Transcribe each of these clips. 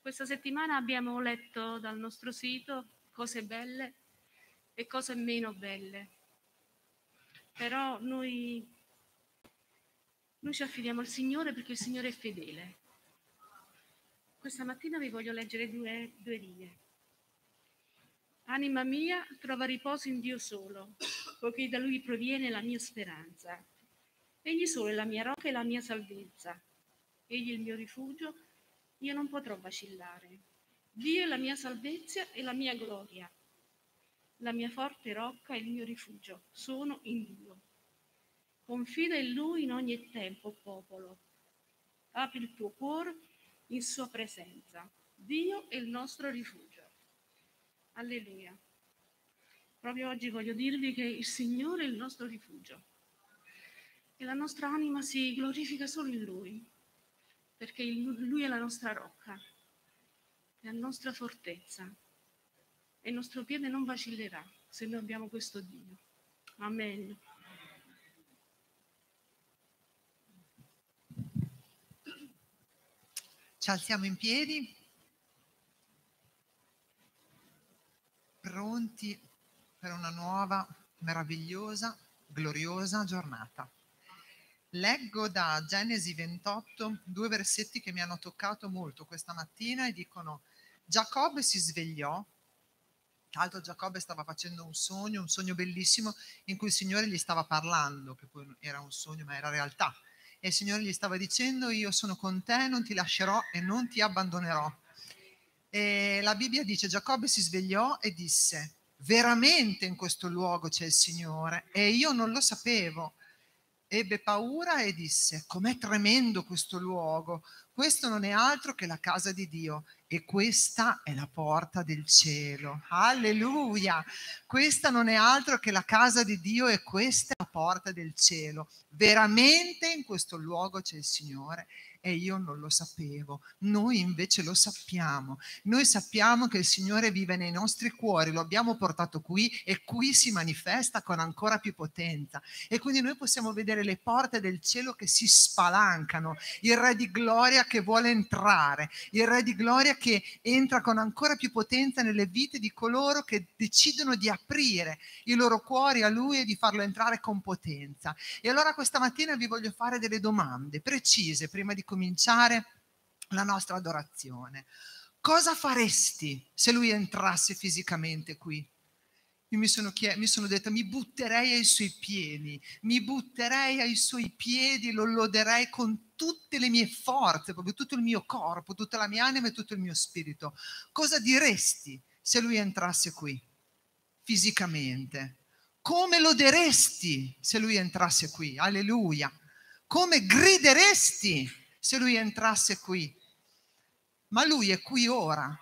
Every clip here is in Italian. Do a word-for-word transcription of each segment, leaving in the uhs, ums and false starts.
Questa settimana abbiamo letto dal nostro sito cose belle e cose meno belle, però noi, noi ci affidiamo al Signore perché il Signore è fedele. Questa mattina vi voglio leggere due, due righe. Anima mia, trova riposo in Dio solo, poiché da Lui proviene la mia speranza. Egli solo è la mia rocca e la mia salvezza. Egli è il mio rifugio, io non potrò vacillare. Dio è la mia salvezza e la mia gloria. La mia forte rocca e il mio rifugio sono in Dio. Confida in Lui in ogni tempo, popolo. Apri il tuo cuore in sua presenza. Dio è il nostro rifugio. Alleluia. Proprio oggi voglio dirvi che il Signore è il nostro rifugio e la nostra anima si glorifica solo in Lui, perché Lui è la nostra rocca, è la nostra fortezza e il nostro piede non vacillerà se noi abbiamo questo Dio. Amen. Ci alziamo in piedi, pronti per una nuova, meravigliosa, gloriosa giornata. Leggo da Genesi ventotto due versetti che mi hanno toccato molto questa mattina e dicono: Giacobbe si svegliò. Tra l'altro Giacobbe stava facendo un sogno, un sogno bellissimo in cui il Signore gli stava parlando, che poi era un sogno ma era realtà. E il Signore gli stava dicendo: io sono con te, non ti lascerò e non ti abbandonerò. E la Bibbia dice: Giacobbe si svegliò e disse: veramente in questo luogo c'è il Signore e io non lo sapevo. Ebbe paura e disse: com'è tremendo questo luogo, questo non è altro che la casa di Dio e questa è la porta del cielo. Alleluia! Questa non è altro che la casa di Dio e questa è la porta del cielo. Veramente in questo luogo c'è il Signore e io non lo sapevo. Noi invece lo sappiamo. Noi sappiamo che il Signore vive nei nostri cuori, lo abbiamo portato qui e qui si manifesta con ancora più potenza. E quindi noi possiamo vedere le porte del cielo che si spalancano, il Re di Gloria che vuole entrare, il Re di Gloria che entra con ancora più potenza nelle vite di coloro che decidono di aprire i loro cuori a Lui e di farlo entrare con potenza. E allora questa mattina vi voglio fare delle domande precise prima di cominciare la nostra adorazione. Cosa faresti se Lui entrasse fisicamente qui? Io mi sono, chied- mi sono detta: mi butterei ai Suoi piedi, mi butterei ai Suoi piedi, lo loderei con tutte le mie forze, proprio tutto il mio corpo, tutta la mia anima e tutto il mio spirito. Cosa diresti se Lui entrasse qui fisicamente? Come loderesti se Lui entrasse qui? Alleluia! Come grideresti se Lui entrasse qui? Ma Lui è qui ora.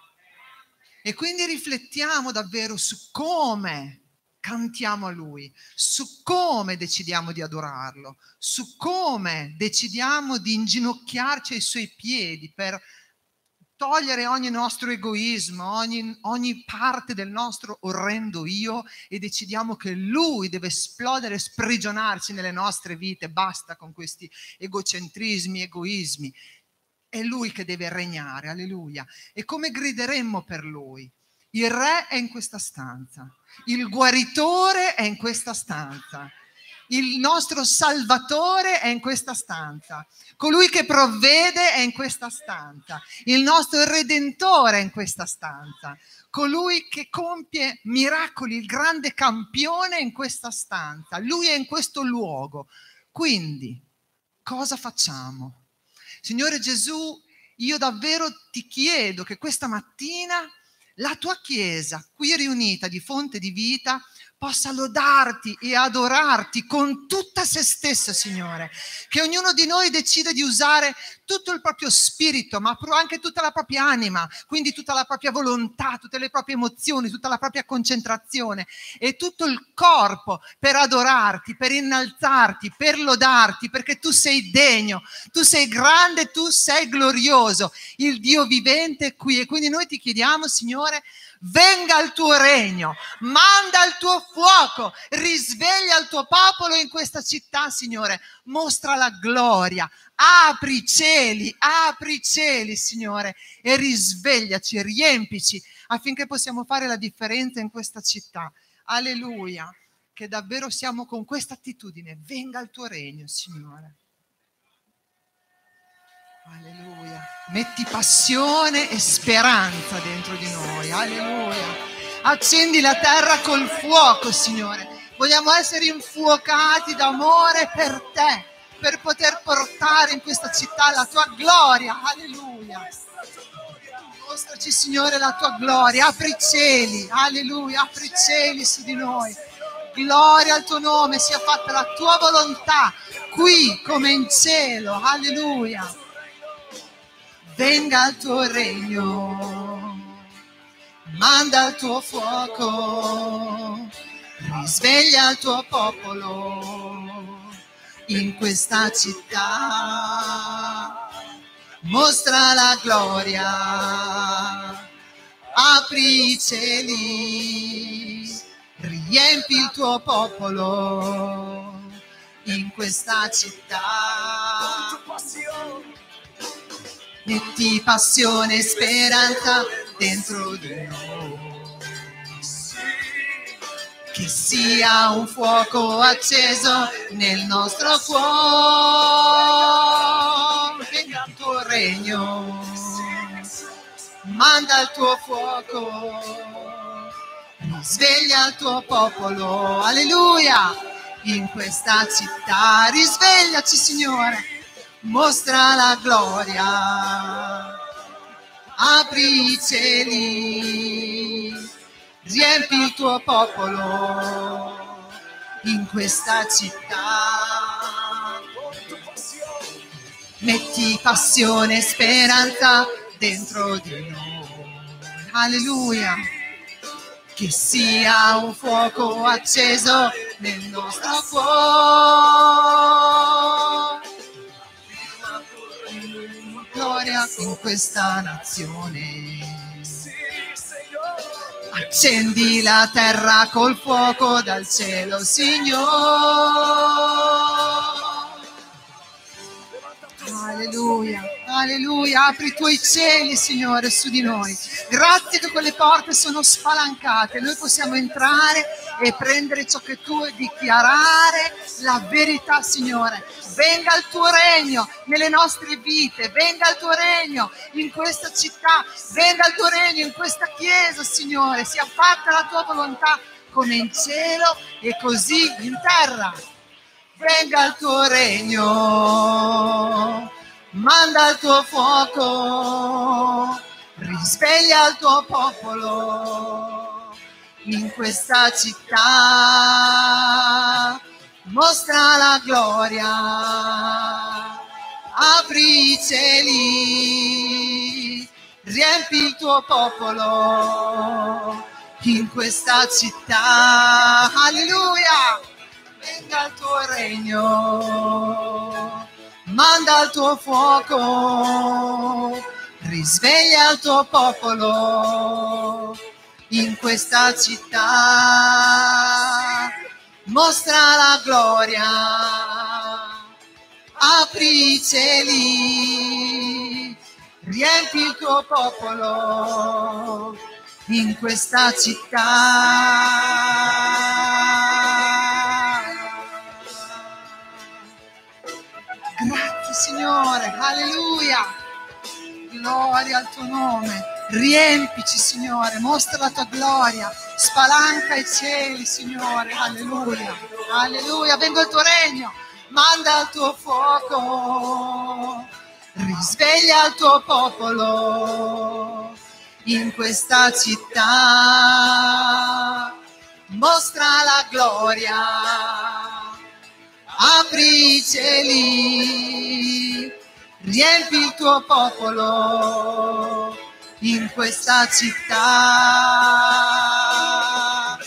E quindi riflettiamo davvero su come cantiamo a Lui, su come decidiamo di adorarlo, su come decidiamo di inginocchiarci ai Suoi piedi per togliere ogni nostro egoismo, ogni, ogni parte del nostro orrendo io e decidiamo che Lui deve esplodere, sprigionarsi nelle nostre vite. Basta con questi egocentrismi, egoismi. È Lui che deve regnare, alleluia. E come grideremmo per Lui? Il Re è in questa stanza, il Guaritore è in questa stanza, il nostro Salvatore è in questa stanza, colui che provvede è in questa stanza, il nostro Redentore è in questa stanza, colui che compie miracoli, il grande campione è in questa stanza, Lui è in questo luogo. Quindi, cosa facciamo? Signore Gesù, io davvero ti chiedo che questa mattina la tua Chiesa, qui riunita di Fonte di Vita, possa lodarti e adorarti con tutta se stessa, Signore. Che ognuno di noi decida di usare tutto il proprio spirito, ma anche tutta la propria anima, quindi tutta la propria volontà, tutte le proprie emozioni, tutta la propria concentrazione e tutto il corpo per adorarti, per innalzarti, per lodarti, perché tu sei degno, tu sei grande, tu sei glorioso, il Dio vivente è qui. E quindi noi ti chiediamo, Signore, Venga il tuo regno, manda il tuo fuoco, risveglia il tuo popolo in questa città, Signore. Mostra la gloria, apri i cieli, apri i cieli, Signore, e risvegliaci, riempici, affinché possiamo fare la differenza in questa città. Alleluia, che davvero siamo con questa attitudine. Venga il tuo regno, Signore. Alleluia. Metti passione e speranza dentro di noi. Alleluia. Accendi la terra col fuoco, Signore. Vogliamo essere infuocati d'amore per te, per poter portare in questa città la tua gloria. Alleluia. Mostraci, Signore, la tua gloria. Apri i cieli. Alleluia. Apri i cieli su di noi. Gloria al tuo nome. Sia fatta la tua volontà qui come in cielo. Alleluia. Venga il tuo regno, manda il tuo fuoco, risveglia il tuo popolo in questa città, mostra la gloria, apri i cieli, riempi il tuo popolo in questa città. Metti passione e speranza dentro di noi, che sia un fuoco acceso nel nostro cuore. Venga il tuo regno, manda il tuo fuoco, risveglia il tuo popolo, alleluia, in questa città. Risvegliaci, Signore. Mostra la gloria, apri i cieli, riempi il tuo popolo in questa città. Metti passione e speranza dentro di noi. Alleluia. Che sia un fuoco acceso nel nostro cuore. Gloria in questa nazione. Accendi la terra col fuoco dal cielo, Signore. Alleluia, alleluia. Apri i tuoi cieli, Signore, su di noi. Grazie che quelle porte sono spalancate. Noi possiamo entrare e prendere ciò che tu vuoi, dichiarare la verità, Signore. Venga il tuo regno nelle nostre vite, venga il tuo regno in questa città, venga il tuo regno in questa chiesa, Signore. Sia fatta la tua volontà come in cielo e così in terra. Venga il tuo regno, manda il tuo fuoco, risveglia il tuo popolo in questa città. Mostra la gloria, apri i cieli, riempi il tuo popolo in questa città. Alleluia! Venga il tuo regno, manda il tuo fuoco, risveglia il tuo popolo in questa città. Mostra la gloria, apri i cieli, riempi il tuo popolo in questa città. Grazie, Signore, alleluia, gloria al tuo nome. Riempici, Signore, mostra la tua gloria, spalanca i cieli, Signore, alleluia, alleluia. Venga il tuo regno, manda il tuo fuoco, risveglia il tuo popolo in questa città. Mostra la gloria, apri i cieli, riempi il tuo popolo in questa città.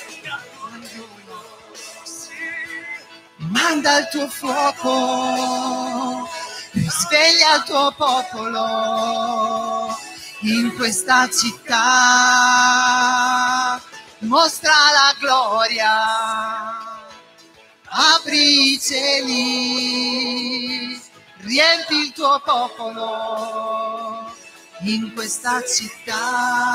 Manda il tuo fuoco, risveglia il tuo popolo in questa città. Mostra la gloria, apri i cieli, riempi il tuo popolo in questa città.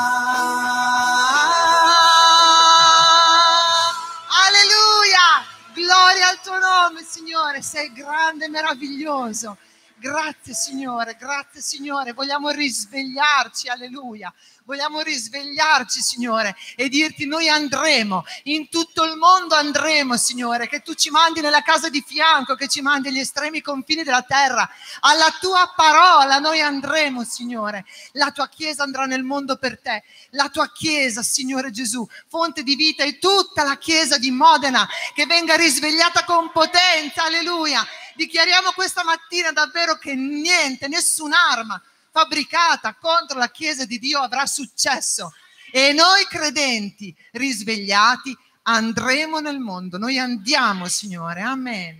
Alleluia! Gloria al tuo nome, Signore, sei grande e meraviglioso. Grazie Signore, grazie Signore, vogliamo risvegliarci, alleluia, vogliamo risvegliarci Signore e dirti noi andremo, in tutto il mondo andremo Signore, che tu ci mandi nella casa di fianco, che ci mandi agli estremi confini della terra, alla tua parola noi andremo Signore, la tua Chiesa andrà nel mondo per te, la tua Chiesa Signore Gesù, fonte di vita e tutta la Chiesa di Modena che venga risvegliata con potenza, alleluia. Dichiariamo questa mattina davvero che niente, nessun'arma fabbricata contro la Chiesa di Dio avrà successo. E noi credenti, risvegliati, andremo nel mondo. Noi andiamo, Signore. Amen.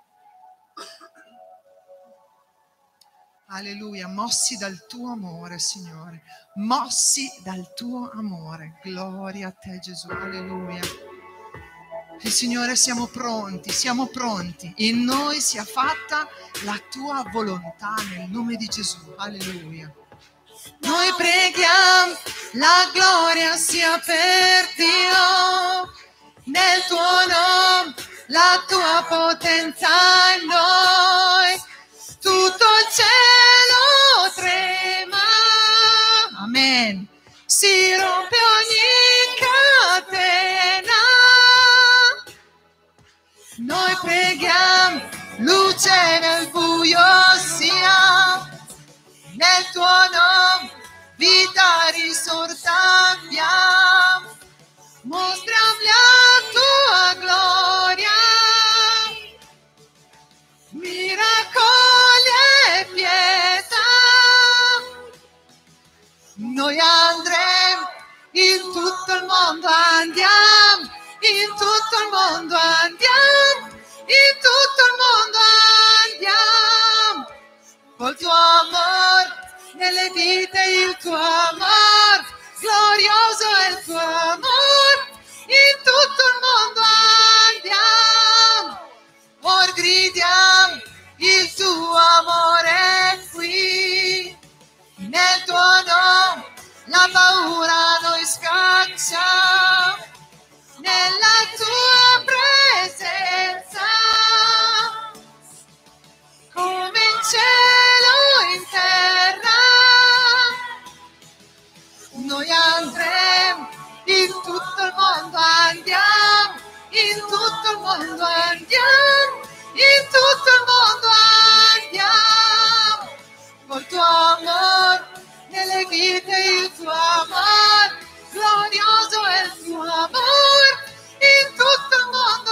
Alleluia. Mossi dal tuo amore, Signore. Mossi dal tuo amore. Gloria a te, Gesù. Alleluia. E Signore, siamo pronti, siamo pronti. In noi sia fatta la tua volontà nel nome di Gesù. Alleluia. Noi preghiamo, la gloria sia per Dio. Nel tuo nome, la tua potenza in noi. Tutto il cielo trema. Amen. Si rompe ogni catena. Noi preghiamo, luce nel buio sia, nel tuo nome vita risorta abbiamo, mostriamo la tua gloria, miracoli e pietà. Noi andremo, in tutto il mondo andiamo, in tutto il mondo andiamo, in tutto il mondo andiamo, col tuo amore nelle vite, il tuo amore, glorioso è il tuo amore, in tutto il mondo andiamo, or gridiamo, il tuo amore è qui, nel tuo nome la paura noi scacciamo. Nella tua presenza, come in cielo in terra, noi andremo, in tutto il mondo andiamo, in tutto il mondo andiamo, in tutto il mondo andiamo, col tuo amore, nelle vite il tuo amore, glorioso è il tuo amore, in tutto il mondo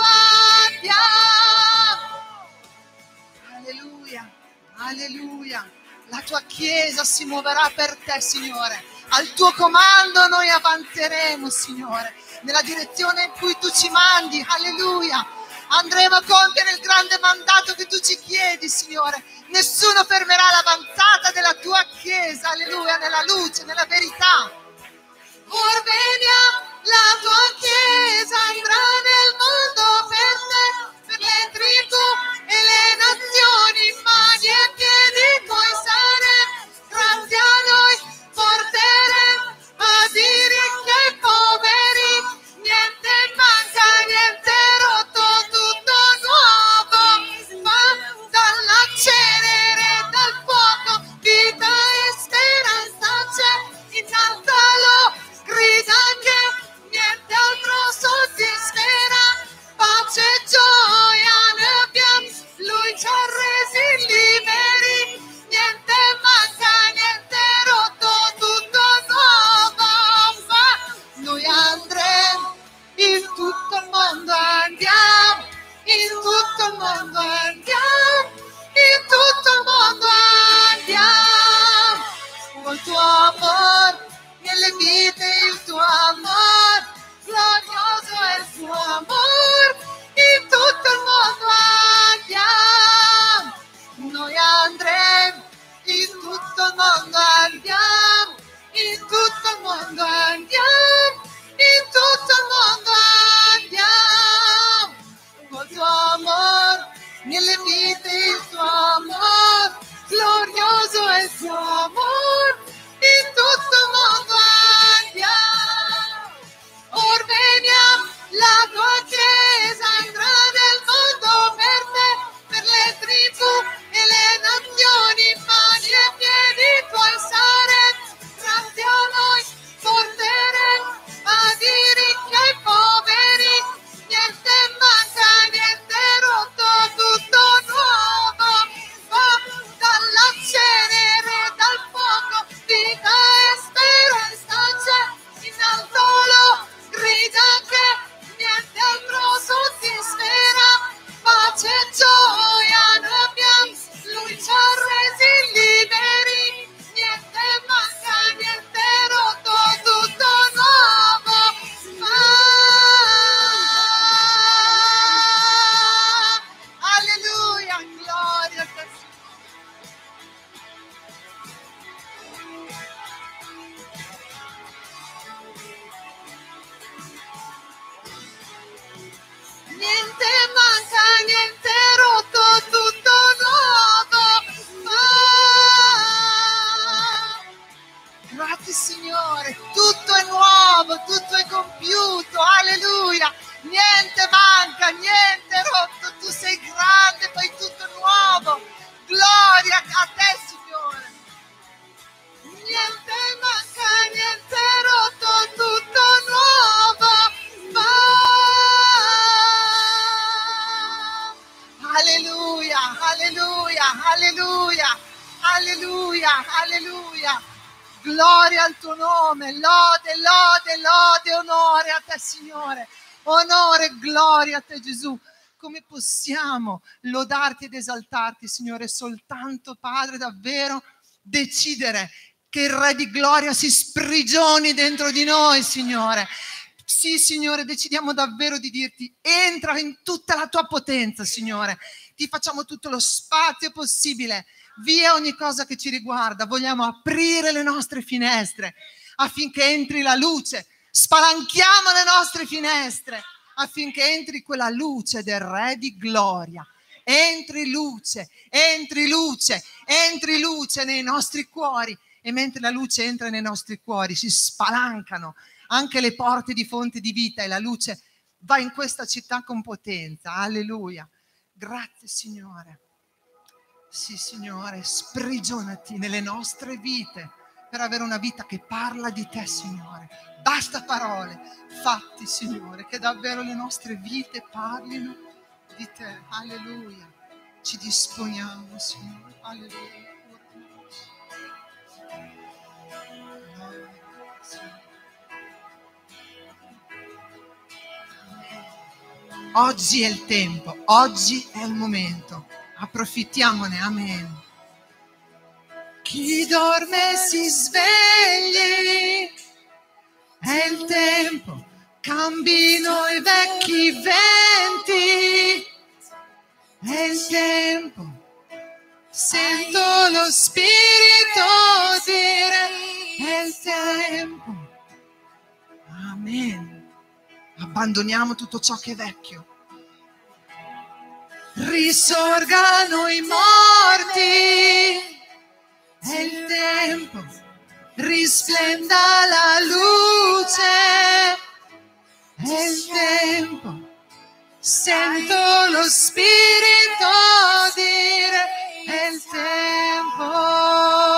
andiamo. Alleluia, alleluia. La tua Chiesa si muoverà per te, Signore. Al tuo comando noi avanzeremo, Signore, nella direzione in cui tu ci mandi. Alleluia. Andremo a compiere il grande mandato che tu ci chiedi, Signore. Nessuno fermerà l'avanzata della tua Chiesa. Alleluia, nella luce, nella verità. Or veniamo, la tua Chiesa andrà nel mondo per te, per le tribù e le nazioni, mani e piedi puoi stare, grazie a noi porteremo ad i ricchi e poveri, niente manca, niente rotto, tutto nuovo, ma dalla cenere, dal fuoco, vita e speranza c'è, innalzalo. Grida che niente altro soddisferà, mondo andiamo, in tutto il mondo andiamo, col tuo amore, nelle vite il tuo amore, glorioso è il tuo amore, in tutto il mondo andiamo. Or veniamo, la tua chiesa andrà nel mondo per te, per le tribù e le nazioni, mani e piedi tuoi saremo, grazie a noi porteremo ad i ricchi ai poveri, niente manca, niente rotto, tutto nuovo, va dalla cenere, dal fuoco, vita e speranza c'è, in alto lo grida che niente altro soddisferà, pace e gioia noi abbiamo, lui ci ha resi liberi, niente manca, niente rotto, tutto nuovo, ah, alleluia, gloria a te. Niente manca, niente rotto, tutto nuovo. Ah, grazie Signore, tutto è nuovo, tutto è compiuto, alleluia. Niente manca, niente rotto, tu sei grande, fai tutto nuovo. Gloria a te Signore. Niente manca, niente rotto, tutto nuovo. Ah, alleluia, alleluia, alleluia, alleluia, alleluia. Gloria al tuo nome, lode, lode, lode, onore a te Signore. Onore, gloria a te Gesù. Come possiamo lodarti ed esaltarti Signore? Soltanto Padre davvero decidere che il Re di Gloria si sprigioni dentro di noi, Signore. Sì, Signore, decidiamo davvero di dirti, entra in tutta la tua potenza, Signore. Ti facciamo tutto lo spazio possibile, via ogni cosa che ci riguarda. Vogliamo aprire le nostre finestre affinché entri la luce. Spalanchiamo le nostre finestre affinché entri quella luce del Re di Gloria. Entri luce, entri luce, entri luce nei nostri cuori. E mentre la luce entra nei nostri cuori, si spalancano anche le porte di fonte di vita e la luce va in questa città con potenza. Alleluia. Grazie Signore. Sì Signore, sprigionati nelle nostre vite per avere una vita che parla di te Signore. Basta parole, fatti Signore, che davvero le nostre vite parlino di te. Alleluia. Ci disponiamo Signore. Alleluia. Oggi è il tempo, oggi è il momento, approfittiamone, amen. Chi dorme si svegli, è il tempo, cambino i vecchi venti, è il tempo, sento lo spirito dire, è il tempo, amen. Abbandoniamo tutto ciò che è vecchio. Risorgano i morti, è il tempo, risplenda la luce, è il tempo, sento lo spirito dire, è il tempo.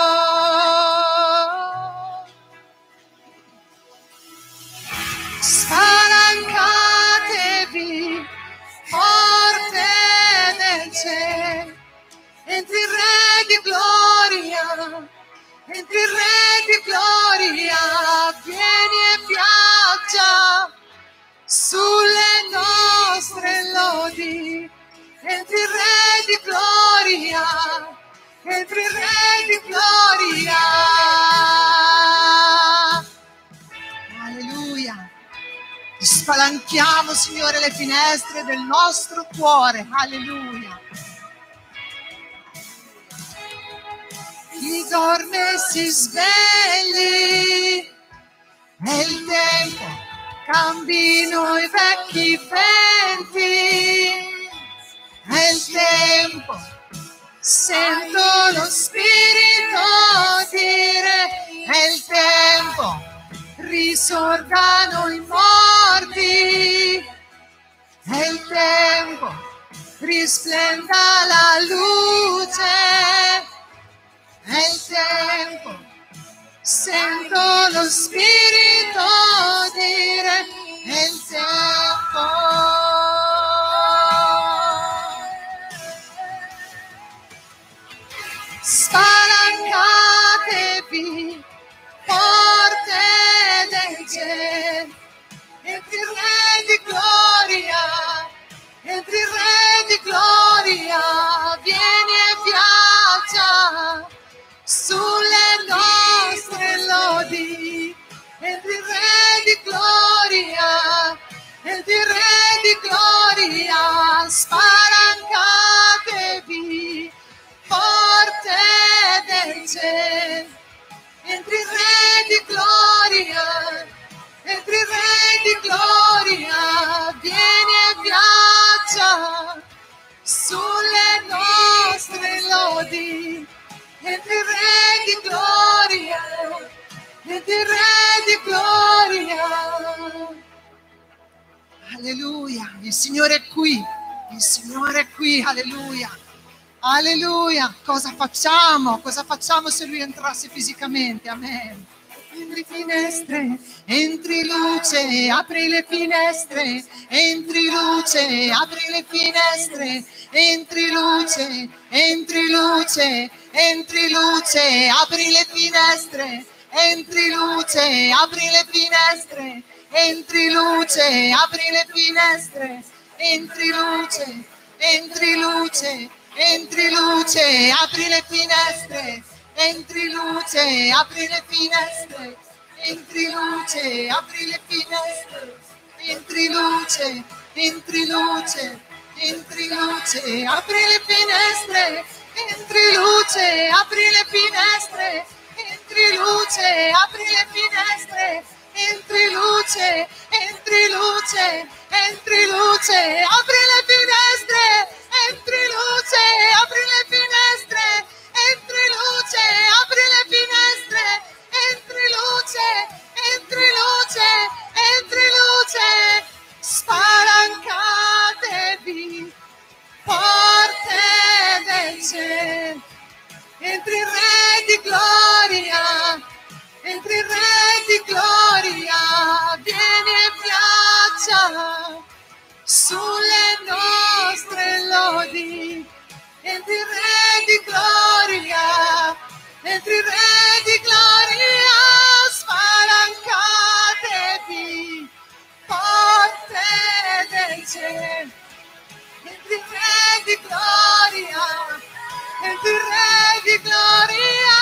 Spalancatevi, porte del cielo, entri il Re di Gloria, entri il Re di Gloria, vieni e viaggia sulle nostre lodi, entri il Re di Gloria, entri il Re di Gloria. Alleluia. Spalanchiamo, Signore, le finestre del nostro cuore. Alleluia. Chi dorme si svegli, È il tempo, cambino i vecchi venti. È il tempo, sento lo Spirito dire. È il tempo, risorgano i morti. È il tempo, risplenda la luce. È il tempo, sento lo Spirito dire. È il tempo. Spalancatevi, porte del cielo, entri il Re di gloria, entri il Re di gloria, vieni e viaggia sulle nostre lodi. Entri il Re di gloria, entri il Re di gloria, spalancatevi, porte del cielo, entri il Re di gloria, entri il Re di gloria, vieni e viaggia sulle nostre lodi. Entri il Re di gloria, entri il Re di gloria. Alleluia, il Signore è qui, il Signore è qui, alleluia. Alleluia, cosa facciamo? Cosa facciamo se Lui entrasse fisicamente? Amen. Entri finestre, entri luce, apri le finestre, entri luce, apri le finestre, entri luce, entri luce, entri luce, apri le finestre, entri luce, apri le finestre, entri luce, apri le finestre, entri luce, entri luce. Entri luce, apri le finestre, entri luce, apri le finestre, entri luce, apri le finestre, entri luce, entri luce, entri luce, apri le finestre, entri luce, apri le finestre, entri luce, apri le finestre, entri luce, entri luce, entri luce, apri le finestre. Entri luce, apri le finestre, entri luce, apri le finestre, entri luce, entri luce, entri luce, spalancatevi, porte del cielo, entri il Re di gloria, entri il Re di gloria, vieni e viaggia sulle nostre lodi. Entri il Re di gloria, entri il Re di gloria, spalancatevi, porte del cielo. Entri il Re di gloria, entri il Re di gloria,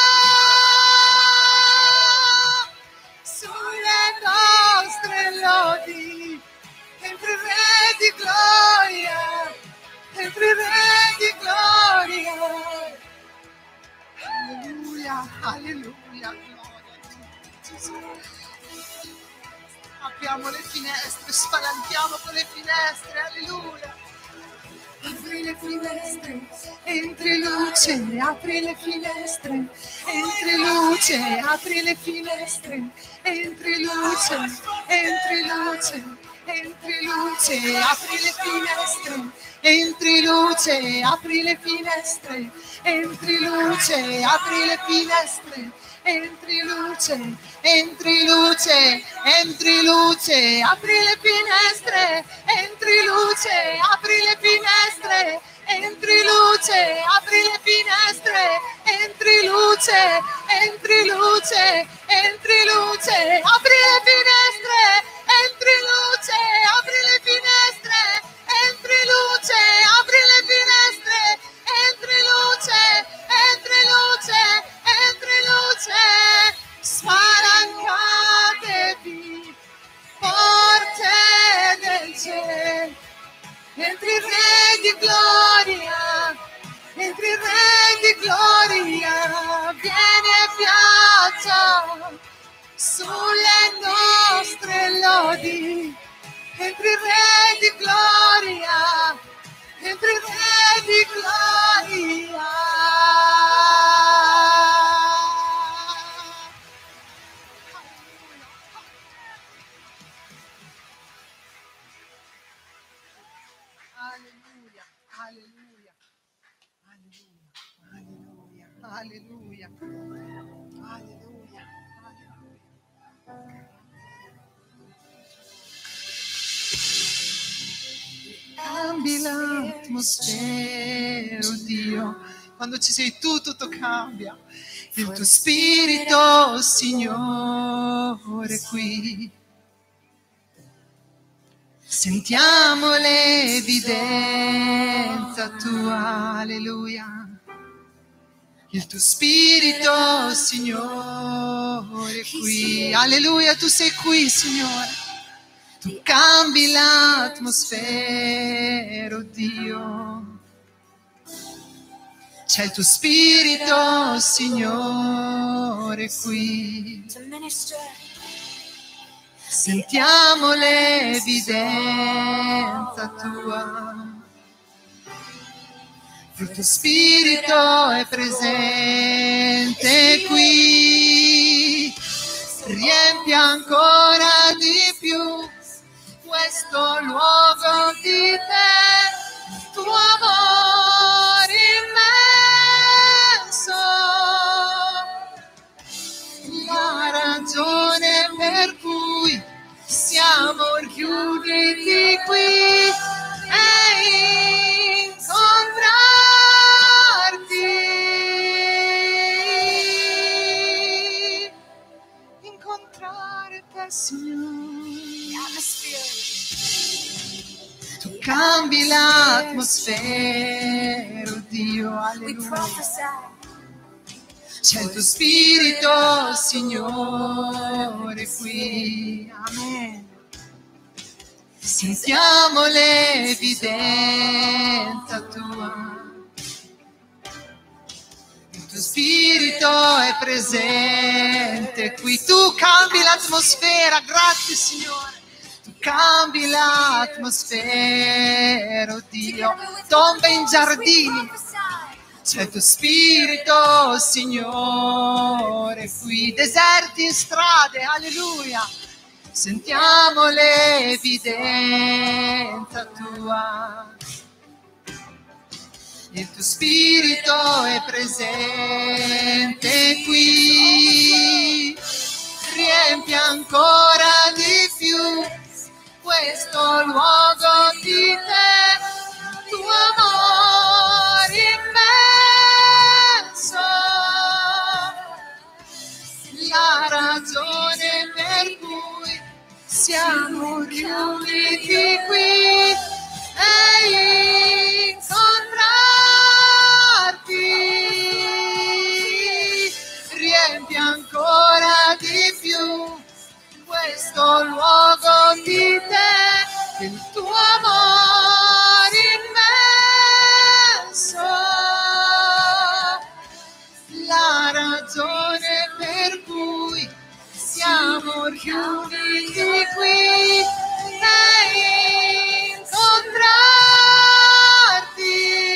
sulle nostre lodi. Entri il Re di gloria, entri il Re di gloria. Alleluia, alleluia, gloria a Gesù. Apriamo le finestre, spalanchiamo con le finestre, alleluia. Apri le finestre, entri luce, apri le finestre, entri luce, apri le finestre, entri luce, entri luce. Entri luce, apri le finestre, entri luce, apri le finestre, entri luce, apri le finestre, entri luce, entri luce, entri luce, apri le finestre, entri luce, apri le finestre, entri luce, apri le finestre, entri luce, entri luce, entri luce, apri le finestre. Entri luce, apri le finestre, entri luce, apri le finestre, entri luce, entri luce, entri luce, spalancatevi, porte del cielo, entri il Re di gloria, entri il Re di gloria, vieni e viaggia sulle di, entri Re di gloria, entri Re di gloria. Alleluia, alleluia, alleluia, alleluia, alleluia, alleluia, alleluia. Cambi l'atmosfera, oh Dio, quando ci sei tu tutto cambia. Il tuo spirito, Signore, qui. Sentiamo l'evidenza tua, alleluia. Il tuo spirito, Signore, qui. Alleluia, tu sei qui, Signore. Tu cambi l'atmosfera, oh Dio. C'è il tuo spirito, Signore, qui. Sentiamo l'evidenza tua. Il tuo spirito è presente qui. Riempi ancora di più questo luogo di te, tuo amore immenso, la ragione per cui siamo riuniti qui è incontrarti, incontrare te, Signore. Tu cambi l'atmosfera, oh Dio, alleluia. C'è il tuo spirito, Signore, qui. Amen. Sentiamo l'evidenza tua. Il tuo spirito è presente qui. Tu cambi l'atmosfera, grazie Signore. Tu cambi l'atmosfera, oh Dio. Tombe in giardini. C'è il tuo spirito, Signore, qui. Deserti in strade, alleluia. Sentiamo l'evidenza tua. Il tuo spirito è presente qui. Riempi ancora di più questo luogo di te, tuo amore immenso, la ragione per cui siamo riuniti qui è incontrarti. Riempi ancora di più questo luogo di te, il tuo amore immenso, la ragione per cui siamo riuniti qui è incontrarti.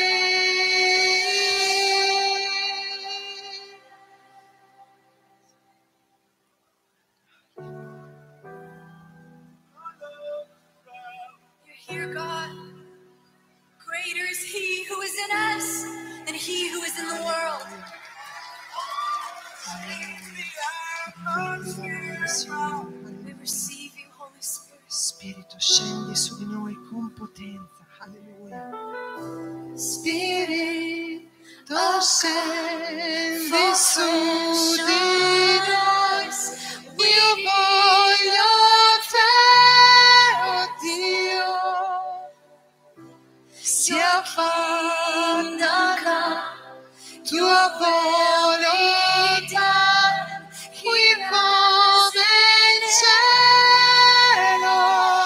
Here, God, greater is He who is in us than He who is in the world. We receive you, Holy Spirit. Spirito, scendi su di noi con potenza. Alleluia. Spirito, scendi su di noi. Io voglio te, oh Dio. Sia fatta la tua volontà qui come in cielo.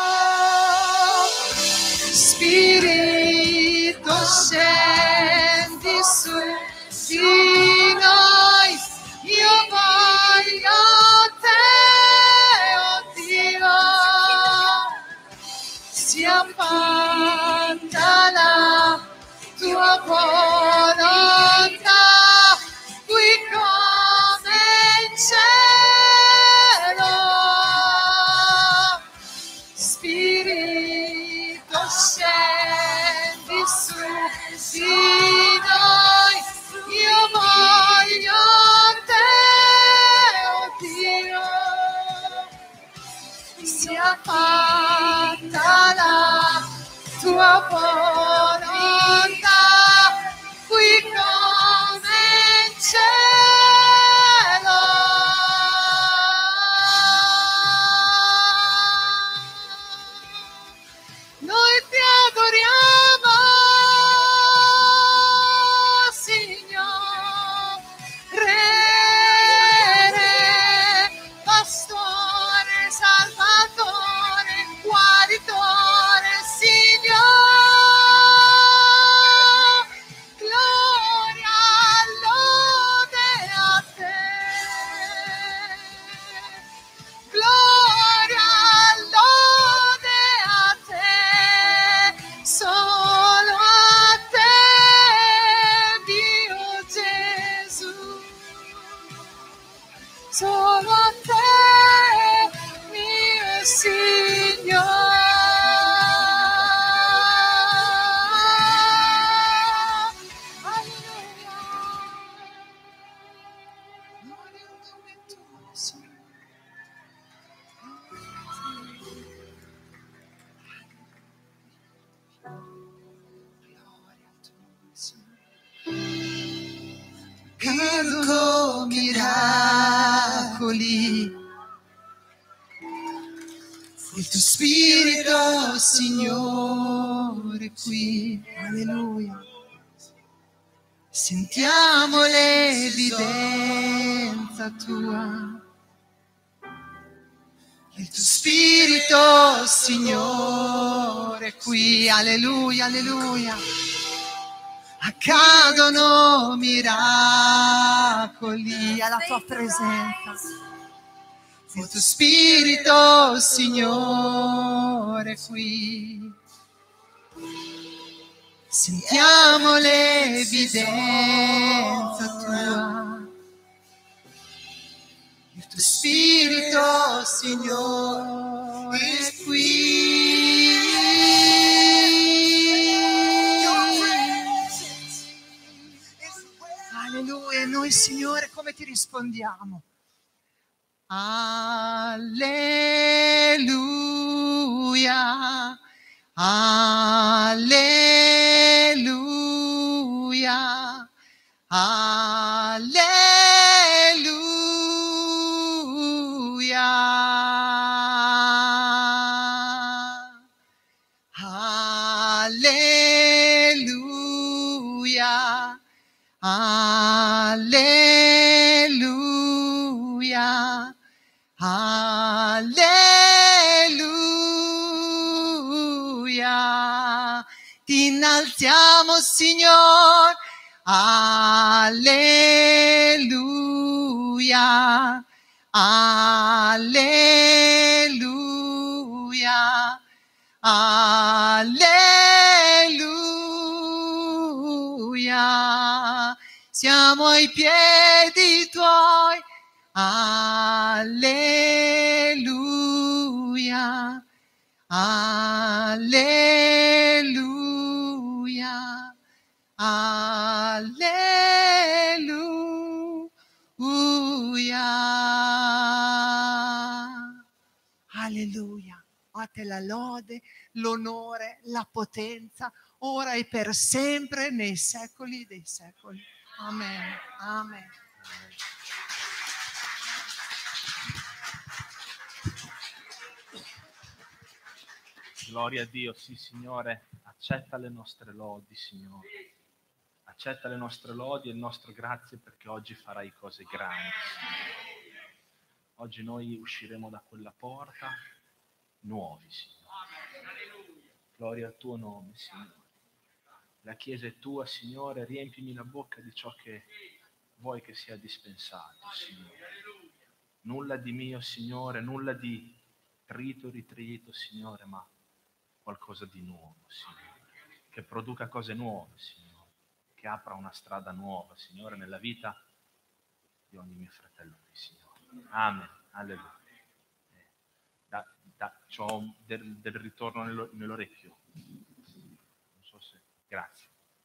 Spirito, scendi su di noi. solo a te, mio Signore. Accadono miracoli, il tuo spirito, Signore, qui, alleluia. Sentiamo l'evidenza tua, il tuo spirito, Signore, qui, alleluia, alleluia. Accadono miracoli alla tua presenza, il tuo spirito, Signore, qui. Sentiamo l'evidenza tua, il tuo spirito, Signore, qui. Alleluia, e noi, Signore, come ti rispondiamo? Alleluia, alleluia, alleluia, alleluia, alleluia, alleluia. Ti innalziamo, Signore, alleluia, alleluia, alleluia. Siamo ai piedi tuoi, alleluia, alleluia, alleluia. Alleluia. A te la lode, l'onore, la potenza, ora e per sempre, nei secoli dei secoli. Amen. Amen. Gloria a Dio, sì Signore, accetta le nostre lodi, Signore. Accetta le nostre lodi e il nostro grazie perché oggi farai cose grandi, Signore. Oggi noi usciremo da quella porta nuovi, Signore. Gloria al tuo nome, Signore. La Chiesa è tua, Signore, riempimi la bocca di ciò che vuoi che sia dispensato, Signore. Nulla di mio, Signore, nulla di trito, ritrito, Signore, ma qualcosa di nuovo, Signore. Che produca cose nuove, Signore. Che apra una strada nuova, Signore, nella vita di ogni mio fratello qui, Signore. Amen. Alleluia. Da, da, c'ho del, del ritorno nello, nell'orecchio. Non so se... Grazie.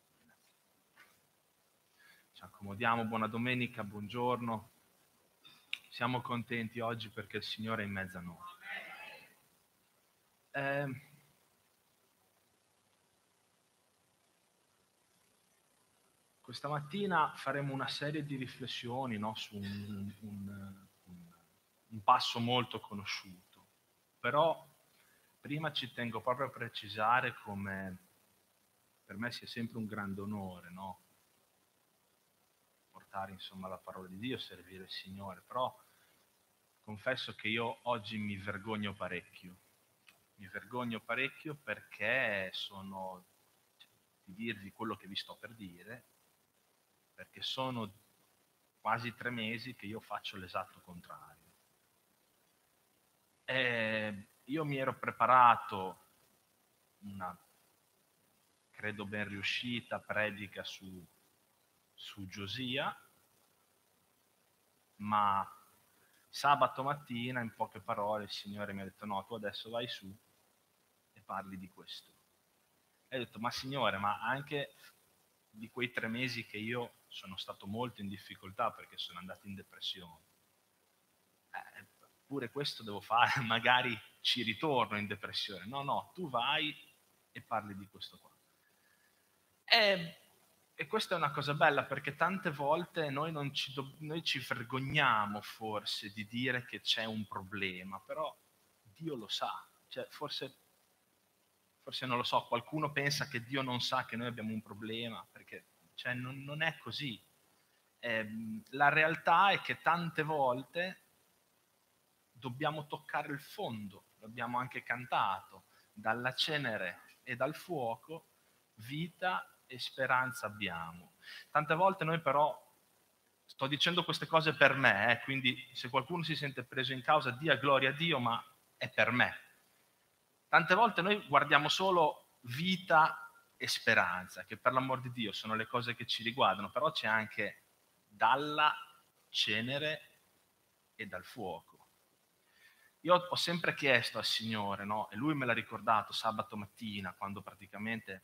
Ci accomodiamo, buona domenica, buongiorno. Siamo contenti oggi perché il Signore è in mezzo a noi. Eh, questa mattina faremo una serie di riflessioni, no, su un, un, un, un passo molto conosciuto. Però prima ci tengo proprio a precisare come per me sia sempre un grande onore, no? Portare insomma la parola di Dio, servire il Signore, però confesso che io oggi mi vergogno parecchio, mi vergogno parecchio perché sono, cioè, di dirvi quello che vi sto per dire, perché sono quasi tre mesi che io faccio l'esatto contrario. E io mi ero preparato una, credo ben riuscita, predica su, su Giosia, ma Sabato mattina, in poche parole, il Signore mi ha detto: no, tu adesso vai su e parli di questo. E ho detto: ma Signore, ma anche di quei tre mesi che io sono stato molto in difficoltà perché sono andato in depressione, eh, pure questo devo fare, magari ci ritorno in depressione. No, no, tu vai e parli di questo qua. E, e questa è una cosa bella, perché tante volte noi, non ci, do, noi ci vergogniamo forse di dire che c'è un problema, però Dio lo sa. Cioè, forse, forse non lo so, qualcuno pensa che Dio non sa che noi abbiamo un problema, perché cioè, non, non è così. Eh, la realtà è che tante volte dobbiamo toccare il fondo, l'abbiamo anche cantato, dalla cenere e dal fuoco vita e speranza abbiamo. Tante volte noi però, sto dicendo queste cose per me, eh, quindi se qualcuno si sente preso in causa, dia gloria a Dio, ma è per me. Tante volte noi guardiamo solo vita e speranza, che per l'amor di Dio sono le cose che ci riguardano, però c'è anche dalla cenere e dal fuoco. Io ho sempre chiesto al Signore, no? E Lui me l'ha ricordato sabato mattina, quando praticamente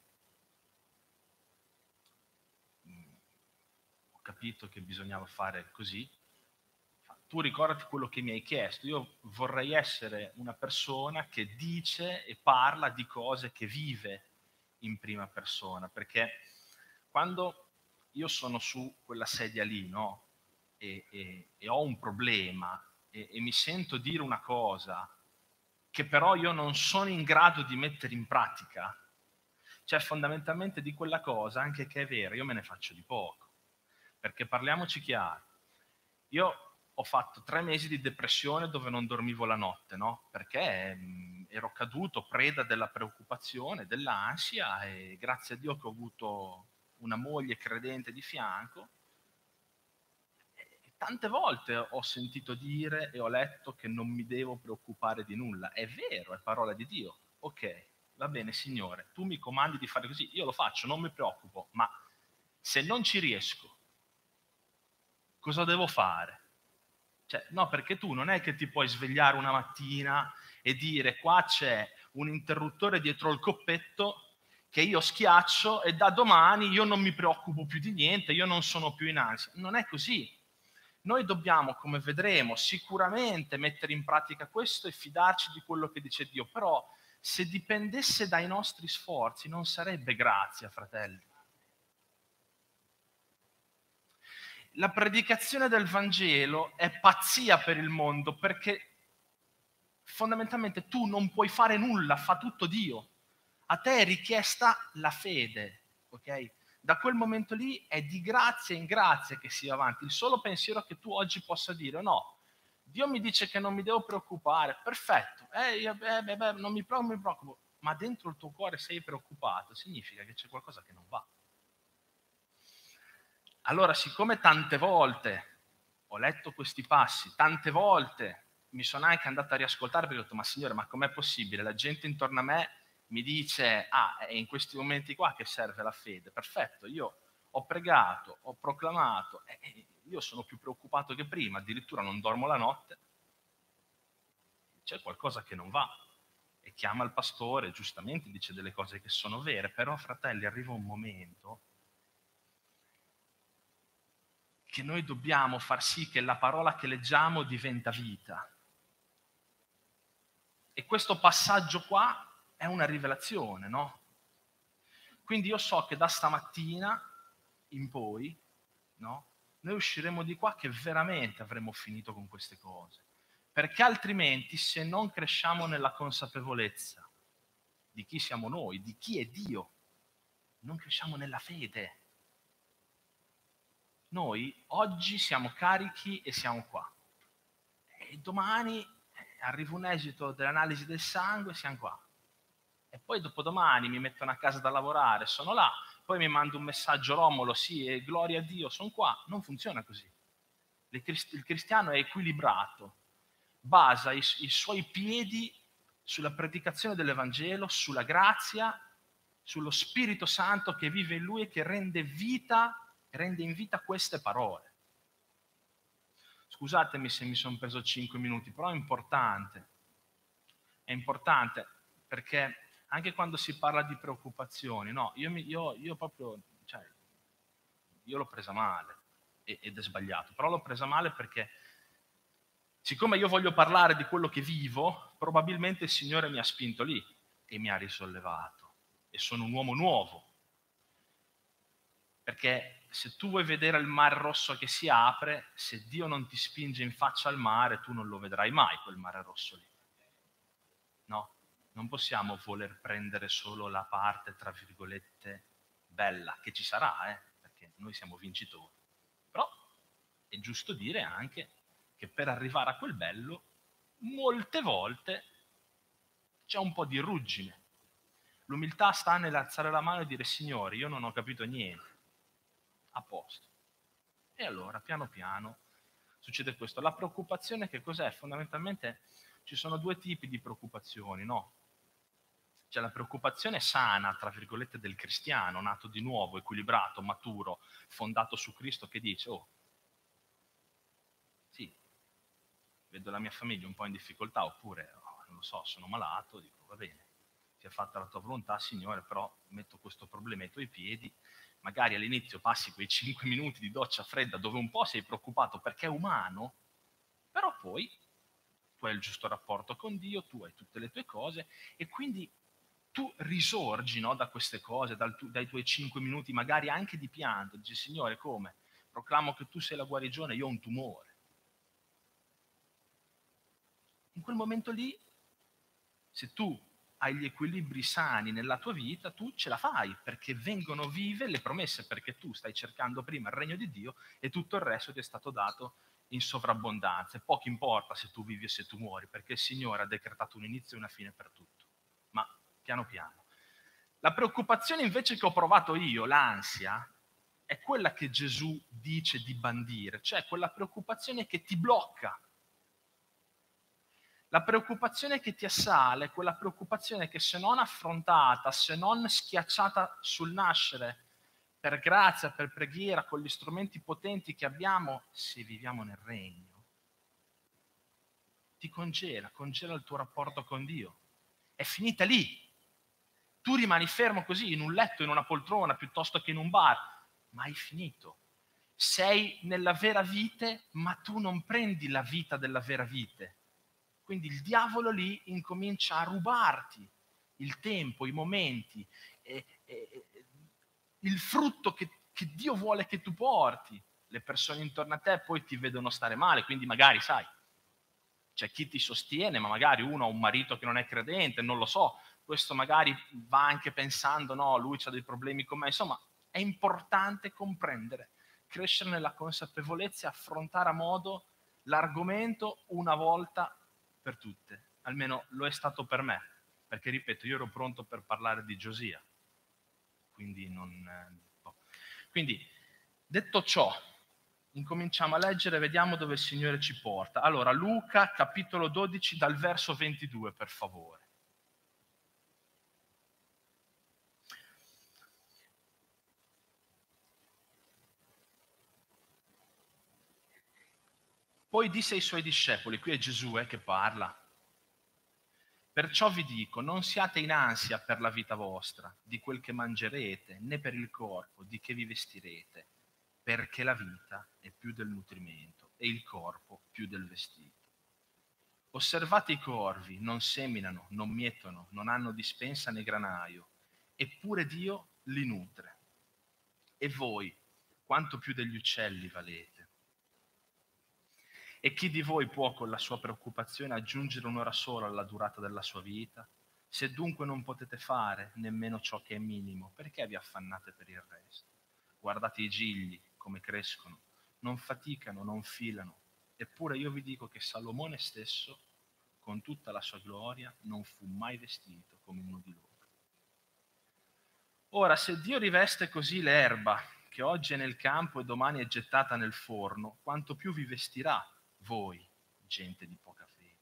mh, ho capito che bisognava fare così. Tu ricordati quello che mi hai chiesto. Io vorrei essere una persona che dice e parla di cose che vive in prima persona, perché quando io sono su quella sedia lì, no? E, e, e ho un problema e, e mi sento dire una cosa che però io non sono in grado di mettere in pratica, cioè fondamentalmente di quella cosa, anche che è vera, io me ne faccio di poco. Perché parliamoci chiaro, io ho fatto tre mesi di depressione dove non dormivo la notte, no? Perché mh, ero caduto preda della preoccupazione, dell'ansia, e grazie a Dio che ho avuto una moglie credente di fianco. E tante volte ho sentito dire e ho letto che non mi devo preoccupare di nulla. È vero, è parola di Dio. Ok, va bene Signore, tu mi comandi di fare così, io lo faccio, non mi preoccupo, ma se non ci riesco, cosa devo fare? Cioè, no, perché tu non è che ti puoi svegliare una mattina e dire: qua c'è un interruttore dietro il coppetto che io schiaccio e da domani io non mi preoccupo più di niente, io non sono più in ansia. Non è così. Noi dobbiamo, come vedremo, sicuramente mettere in pratica questo e fidarci di quello che dice Dio, però se dipendesse dai nostri sforzi non sarebbe grazia, fratelli. La predicazione del Vangelo è pazzia per il mondo, perché fondamentalmente tu non puoi fare nulla, fa tutto Dio. A te è richiesta la fede, ok? Da quel momento lì è di grazia in grazia che si va avanti. Il solo pensiero che tu oggi possa dire: no, Dio mi dice che non mi devo preoccupare, perfetto, eh, eh, beh, beh, non mi preoccupo, mi preoccupo, ma dentro il tuo cuore sei preoccupato, significa che c'è qualcosa che non va. Allora, siccome tante volte ho letto questi passi, tante volte mi sono anche andato a riascoltare, perché ho detto: ma Signore, ma com'è possibile? La gente intorno a me mi dice: ah, è in questi momenti qua che serve la fede. Perfetto, io ho pregato, ho proclamato, e io sono più preoccupato che prima, addirittura non dormo la notte. C'è qualcosa che non va. E chiama il pastore, giustamente dice delle cose che sono vere, però fratelli, arriva un momento che noi dobbiamo far sì che la parola che leggiamo diventa vita. E questo passaggio qua è una rivelazione, no? Quindi io so che da stamattina in poi, no? Noi usciremo di qua che veramente avremo finito con queste cose. Perché altrimenti, se non cresciamo nella consapevolezza di chi siamo noi, di chi è Dio, non cresciamo nella fede. Noi oggi siamo carichi e siamo qua. E domani arriva un esito dell'analisi del sangue e siamo qua. E poi dopodomani mi mettono a casa da lavorare, sono là, poi mi manda un messaggio Romolo, sì, e gloria a Dio, sono qua. Non funziona così. Il cristiano è equilibrato, basa i, i suoi piedi sulla predicazione dell'Evangelo, sulla grazia, sullo Spirito Santo che vive in lui e che rende vita, rende in vita queste parole. Scusatemi se mi sono preso cinque minuti, però è importante. È importante perché anche quando si parla di preoccupazioni, no, io, mi, io, io proprio, cioè, io l'ho presa male ed è sbagliato, però l'ho presa male perché siccome io voglio parlare di quello che vivo, probabilmente il Signore mi ha spinto lì e mi ha risollevato e sono un uomo nuovo. Perché se tu vuoi vedere il Mar Rosso che si apre, se Dio non ti spinge in faccia al mare, tu non lo vedrai mai quel Mare Rosso lì. No, non possiamo voler prendere solo la parte, tra virgolette, bella, che ci sarà, eh, perché noi siamo vincitori. Però è giusto dire anche che per arrivare a quel bello, molte volte c'è un po' di ruggine. L'umiltà sta nell'alzare la mano e dire: Signore, io non ho capito niente. A posto. E allora, piano piano, succede questo. La preoccupazione che cos'è? Fondamentalmente ci sono due tipi di preoccupazioni, no? C'è la preoccupazione sana, tra virgolette, del cristiano, nato di nuovo, equilibrato, maturo, fondato su Cristo, che dice: oh, sì, vedo la mia famiglia un po' in difficoltà, oppure, oh, non lo so, sono malato, dico, va bene, sia fatta la tua volontà, Signore, però metto questo problemetto ai piedi. Magari all'inizio passi quei cinque minuti di doccia fredda dove un po' sei preoccupato perché è umano, però poi tu hai il giusto rapporto con Dio, tu hai tutte le tue cose e quindi tu risorgi, no, da queste cose, dal tu, dai tuoi cinque minuti magari anche di pianto, dici: Signore, come? Proclamo che tu sei la guarigione, io ho un tumore. In quel momento lì, se tu hai gli equilibri sani nella tua vita, tu ce la fai, perché vengono vive le promesse, perché tu stai cercando prima il regno di Dio e tutto il resto ti è stato dato in sovrabbondanza. E poco importa se tu vivi o se tu muori, perché il Signore ha decretato un inizio e una fine per tutto. Ma piano piano. La preoccupazione invece che ho provato io, l'ansia, è quella che Gesù dice di bandire, cioè quella preoccupazione che ti blocca. La preoccupazione che ti assale è quella preoccupazione che, se non affrontata, se non schiacciata sul nascere, per grazia, per preghiera, con gli strumenti potenti che abbiamo, se viviamo nel regno, ti congela, congela il tuo rapporto con Dio. È finita lì. Tu rimani fermo così, in un letto, in una poltrona, piuttosto che in un bar, ma hai finito. Sei nella vera vite, ma tu non prendi la vita della vera vite. Quindi il diavolo lì incomincia a rubarti il tempo, i momenti, eh, eh, il frutto che, che Dio vuole che tu porti. Le persone intorno a te poi ti vedono stare male, quindi magari, sai, c'è chi ti sostiene, ma magari uno ha un marito che non è credente, non lo so, questo magari va anche pensando, no, lui ha dei problemi con me, insomma, è importante comprendere, crescere nella consapevolezza e affrontare a modo l'argomento una volta per tutte, almeno lo è stato per me, perché ripeto, io ero pronto per parlare di Giosia, quindi non... No. Quindi, detto ciò, incominciamo a leggere, vediamo dove il Signore ci porta. Allora, Luca, capitolo dodici, dal verso ventidue, per favore. Poi disse ai suoi discepoli, qui è Gesù eh, che parla, perciò vi dico, non siate in ansia per la vita vostra, di quel che mangerete, né per il corpo, di che vi vestirete, perché la vita è più del nutrimento e il corpo più del vestito. Osservate i corvi, non seminano, non mietono, non hanno dispensa né granaio, eppure Dio li nutre. E voi, quanto più degli uccelli valete? E chi di voi può con la sua preoccupazione aggiungere un'ora sola alla durata della sua vita? Se dunque non potete fare nemmeno ciò che è minimo, perché vi affannate per il resto? Guardate i gigli, come crescono, non faticano, non filano. Eppure io vi dico che Salomone stesso, con tutta la sua gloria, non fu mai vestito come uno di loro. Ora, se Dio riveste così l'erba, che oggi è nel campo e domani è gettata nel forno, quanto più vi vestirà voi, gente di poca fede.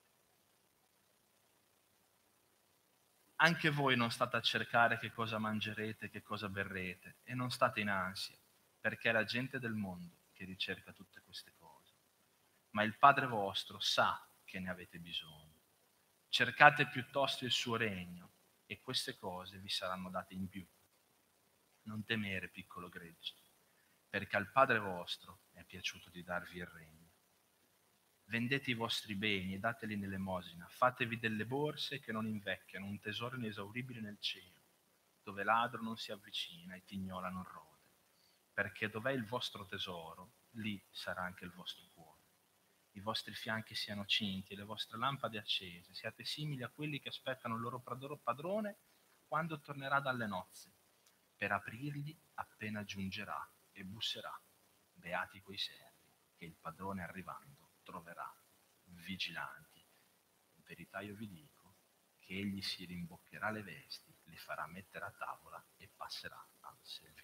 Anche voi non state a cercare che cosa mangerete, che cosa berrete, e non state in ansia, perché è la gente del mondo che ricerca tutte queste cose. ma il Padre vostro sa che ne avete bisogno. Cercate piuttosto il suo regno e queste cose vi saranno date in più. Non temere, piccolo gregge, perché al Padre vostro è piaciuto di darvi il regno. Vendete i vostri beni e dateli nell'elemosina, fatevi delle borse che non invecchiano, un tesoro inesauribile nel cielo, dove ladro non si avvicina e tignola non rode, perché dov'è il vostro tesoro, lì sarà anche il vostro cuore. I vostri fianchi siano cinti e le vostre lampade accese, siate simili a quelli che aspettano il loro padrone quando tornerà dalle nozze, per aprirgli appena giungerà e busserà. Beati quei servi che il padrone arrivando troverà vigilanti. In verità io vi dico che egli si rimboccherà le vesti, li farà mettere a tavola e passerà a servire.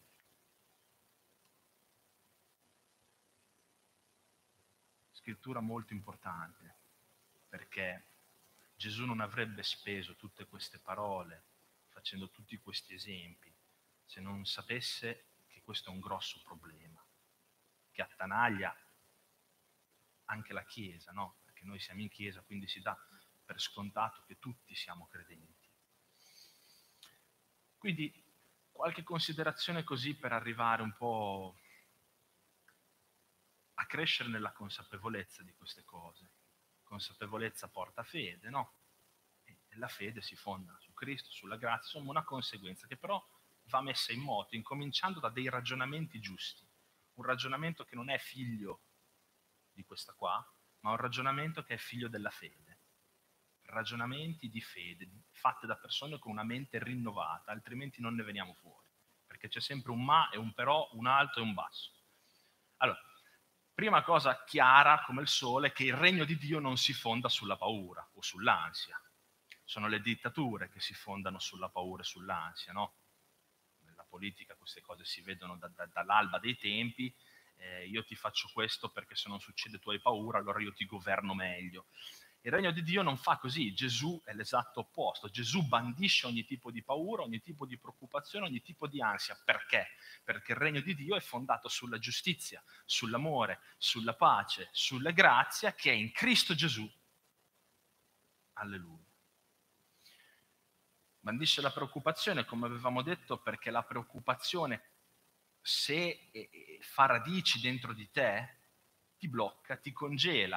Scrittura molto importante, perché Gesù non avrebbe speso tutte queste parole, facendo tutti questi esempi, se non sapesse che questo è un grosso problema, che attanaglia anche la Chiesa, no? Perché noi siamo in Chiesa, quindi si dà per scontato che tutti siamo credenti. Quindi qualche considerazione così per arrivare un po' a crescere nella consapevolezza di queste cose. Consapevolezza porta fede, no? E la fede si fonda su Cristo, sulla grazia, insomma una conseguenza che però va messa in moto, incominciando da dei ragionamenti giusti. Un ragionamento che non è figlio di questa qua, ma un ragionamento che è figlio della fede. Ragionamenti di fede, fatte da persone con una mente rinnovata, altrimenti non ne veniamo fuori, perché c'è sempre un ma e un però, un alto e un basso. Allora, prima cosa chiara come il sole è che il regno di Dio non si fonda sulla paura o sull'ansia. Sono le dittature che si fondano sulla paura e sull'ansia, no? Nella politica queste cose si vedono da, da, dall'alba dei tempi. Eh, io ti faccio questo perché se non succede tu hai paura, allora io ti governo meglio. Il regno di Dio non fa così, Gesù è l'esatto opposto. Gesù bandisce ogni tipo di paura, ogni tipo di preoccupazione, ogni tipo di ansia. Perché? Perché il regno di Dio è fondato sulla giustizia, sull'amore, sulla pace, sulla grazia che è in Cristo Gesù. Alleluia. Bandisce la preoccupazione, come avevamo detto, perché la preoccupazione, se fa radici dentro di te, ti blocca, ti congela.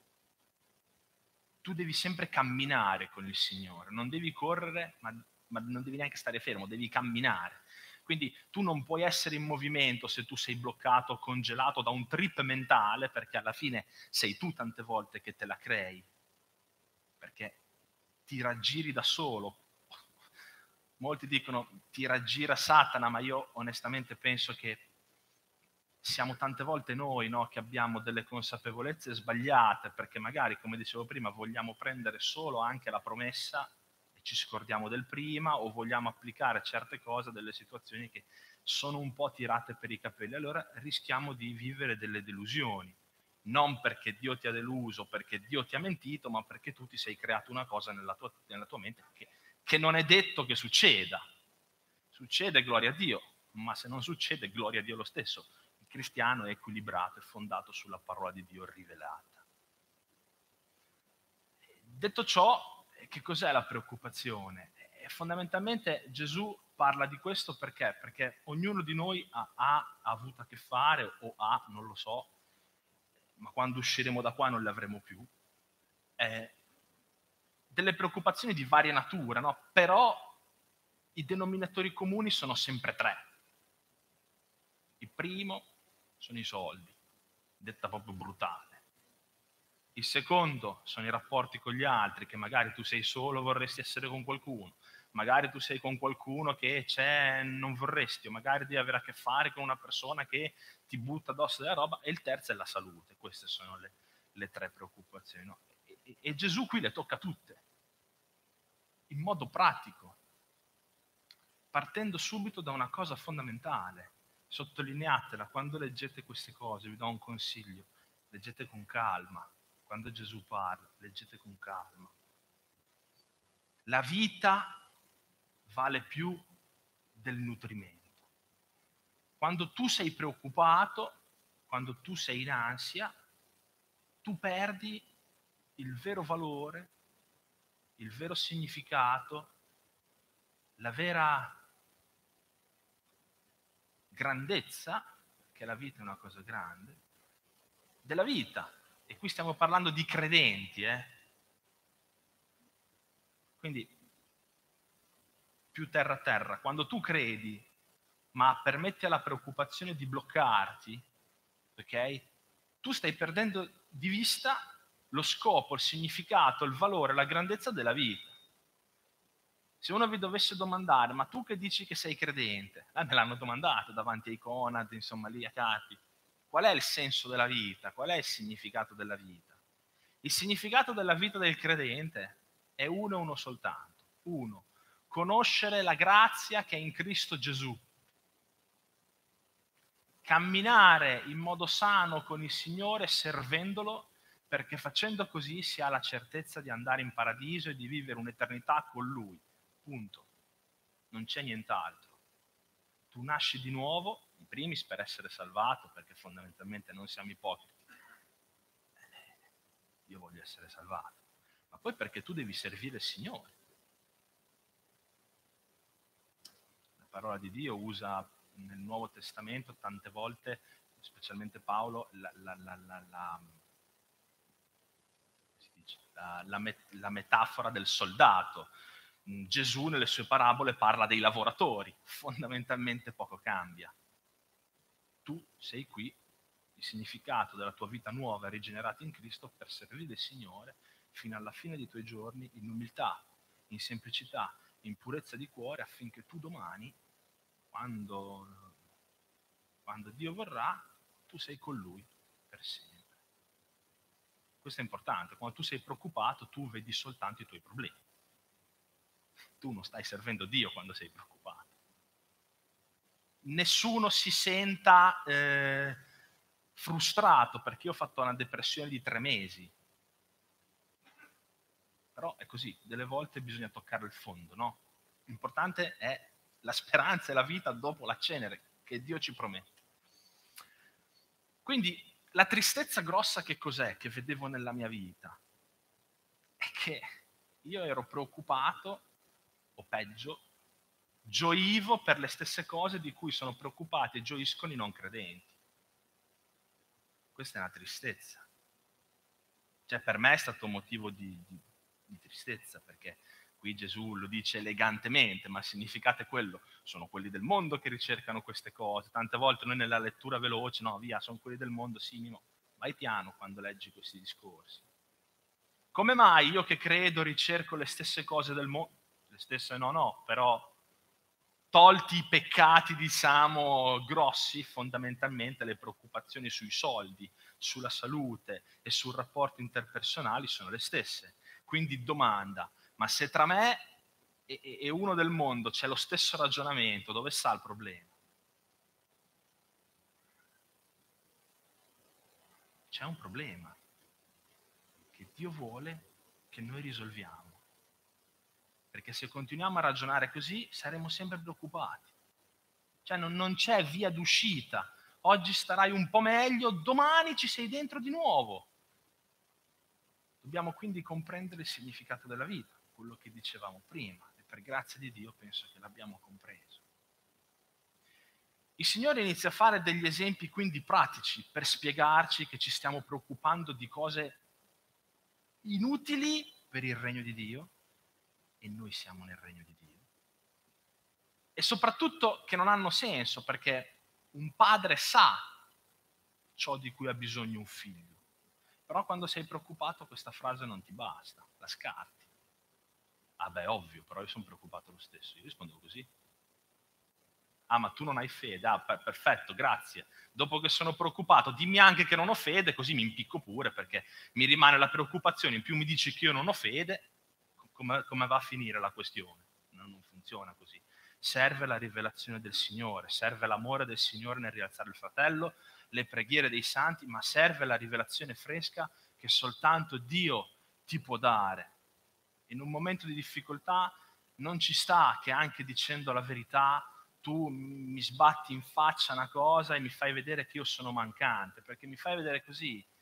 Tu devi sempre camminare con il Signore, non devi correre, ma, ma non devi neanche stare fermo, devi camminare. Quindi tu non puoi essere in movimento se tu sei bloccato, congelato da un trip mentale, perché alla fine sei tu tante volte che te la crei, perché ti raggiri da solo. Molti dicono ti raggira Satana, ma io onestamente penso che siamo tante volte noi, no, che abbiamo delle consapevolezze sbagliate, perché magari, come dicevo prima, vogliamo prendere solo anche la promessa e ci scordiamo del prima, o vogliamo applicare certe cose a delle situazioni che sono un po' tirate per i capelli. Allora rischiamo di vivere delle delusioni, non perché Dio ti ha deluso, perché Dio ti ha mentito, ma perché tu ti sei creato una cosa nella tua, nella tua mente che, che non è detto che succeda. Succede, gloria a Dio, ma se non succede, gloria a Dio lo stesso. Il cristiano è equilibrato, è fondato sulla parola di Dio rivelata. Detto ciò, che cos'è la preoccupazione? Fondamentalmente Gesù parla di questo perché? Perché ognuno di noi ha, ha avuto a che fare, o ha, non lo so, ma quando usciremo da qua non le avremo più, eh, delle preoccupazioni di varia natura, no? Però i denominatori comuni sono sempre tre. Il primo sono i soldi, detta proprio brutale. Il secondo sono i rapporti con gli altri, che magari tu sei solo, vorresti essere con qualcuno, magari tu sei con qualcuno che c'è, non vorresti, o magari devi avere a che fare con una persona che ti butta addosso della roba. E il terzo è la salute. Queste sono le, le tre preoccupazioni, no? e, e, e Gesù qui le tocca tutte, in modo pratico, partendo subito da una cosa fondamentale. Sottolineatela quando leggete queste cose, vi do un consiglio: leggete con calma. Quando Gesù parla, leggete con calma. La vita vale più del nutrimento. Quando tu sei preoccupato, quando tu sei in ansia, tu perdi il vero valore, il vero significato, la vera grandezza, perché la vita è una cosa grande, della vita. E qui stiamo parlando di credenti, eh? Quindi più terra a terra. Quando tu credi, ma permetti alla preoccupazione di bloccarti, ok? Tu stai perdendo di vista lo scopo, il significato, il valore, la grandezza della vita. Se uno vi dovesse domandare, ma tu che dici che sei credente? Eh, me l'hanno domandato davanti ai Conad, insomma lì a Capi. Qual è il senso della vita? Qual è il significato della vita? Il significato della vita del credente è uno e uno soltanto. Uno, conoscere la grazia che è in Cristo Gesù. Camminare in modo sano con il Signore servendolo, perché facendo così si ha la certezza di andare in paradiso e di vivere un'eternità con Lui. Punto. Non c'è nient'altro. Tu nasci di nuovo, in primis per essere salvato, perché fondamentalmente non siamo ipocriti. Io voglio essere salvato. Ma poi perché tu devi servire il Signore. La parola di Dio usa nel Nuovo Testamento tante volte, specialmente Paolo, la, la, la, la, la, si dice, la, la, met, la metafora del soldato. Gesù nelle sue parabole parla dei lavoratori, fondamentalmente poco cambia. Tu sei qui, il significato della tua vita nuova e rigenerata in Cristo per servire il Signore fino alla fine dei tuoi giorni in umiltà, in semplicità, in purezza di cuore, affinché tu domani, quando, quando Dio vorrà, tu sei con Lui per sempre. Questo è importante, quando tu sei preoccupato tu vedi soltanto i tuoi problemi. Tu non stai servendo Dio quando sei preoccupato. Nessuno si senta eh, frustrato perché io ho fatto una depressione di tre mesi. Però è così, delle volte bisogna toccare il fondo, no? L'importante è la speranza e la vita dopo la cenere che Dio ci promette. Quindi la tristezza grossa che cos'è che vedevo nella mia vita? È che io ero preoccupato, o peggio, gioivo per le stesse cose di cui sono preoccupati e gioiscono i non credenti. Questa è una tristezza. Cioè per me è stato un motivo di, di, di tristezza, perché qui Gesù lo dice elegantemente, ma il significato è quello. Sono quelli del mondo che ricercano queste cose. Tante volte noi nella lettura veloce, no, via, sono quelli del mondo, sì, no. Vai piano quando leggi questi discorsi. Come mai io che credo ricerco le stesse cose del mondo? Le stesse no, no, però tolti i peccati, diciamo, grossi, fondamentalmente le preoccupazioni sui soldi, sulla salute e sul rapporto interpersonali sono le stesse. Quindi domanda, ma se tra me e, e uno del mondo c'è lo stesso ragionamento, dove sta il problema? C'è un problema che Dio vuole che noi risolviamo. Perché se continuiamo a ragionare così saremo sempre preoccupati. Cioè non, non c'è via d'uscita. Oggi starai un po' meglio, domani ci sei dentro di nuovo. Dobbiamo quindi comprendere il significato della vita, quello che dicevamo prima, e per grazia di Dio penso che l'abbiamo compreso. Il Signore inizia a fare degli esempi quindi pratici per spiegarci che ci stiamo preoccupando di cose inutili per il regno di Dio, e noi siamo nel regno di Dio. E soprattutto che non hanno senso, perché un padre sa ciò di cui ha bisogno un figlio. Però quando sei preoccupato questa frase non ti basta, la scarti. Ah beh, ovvio, però io sono preoccupato lo stesso. Io rispondo così. Ah, ma tu non hai fede? Ah, per- perfetto, grazie. Dopo che sono preoccupato, dimmi anche che non ho fede, così mi impicco pure, perché mi rimane la preoccupazione. In più mi dici che io non ho fede, come, come va a finire la questione? No, non funziona così. Serve la rivelazione del Signore, serve l'amore del Signore nel rialzare il fratello, le preghiere dei santi, ma serve la rivelazione fresca che soltanto Dio ti può dare. In un momento di difficoltà non ci sta che anche dicendo la verità tu mi sbatti in faccia una cosa e mi fai vedere che io sono mancante, perché mi fai vedere così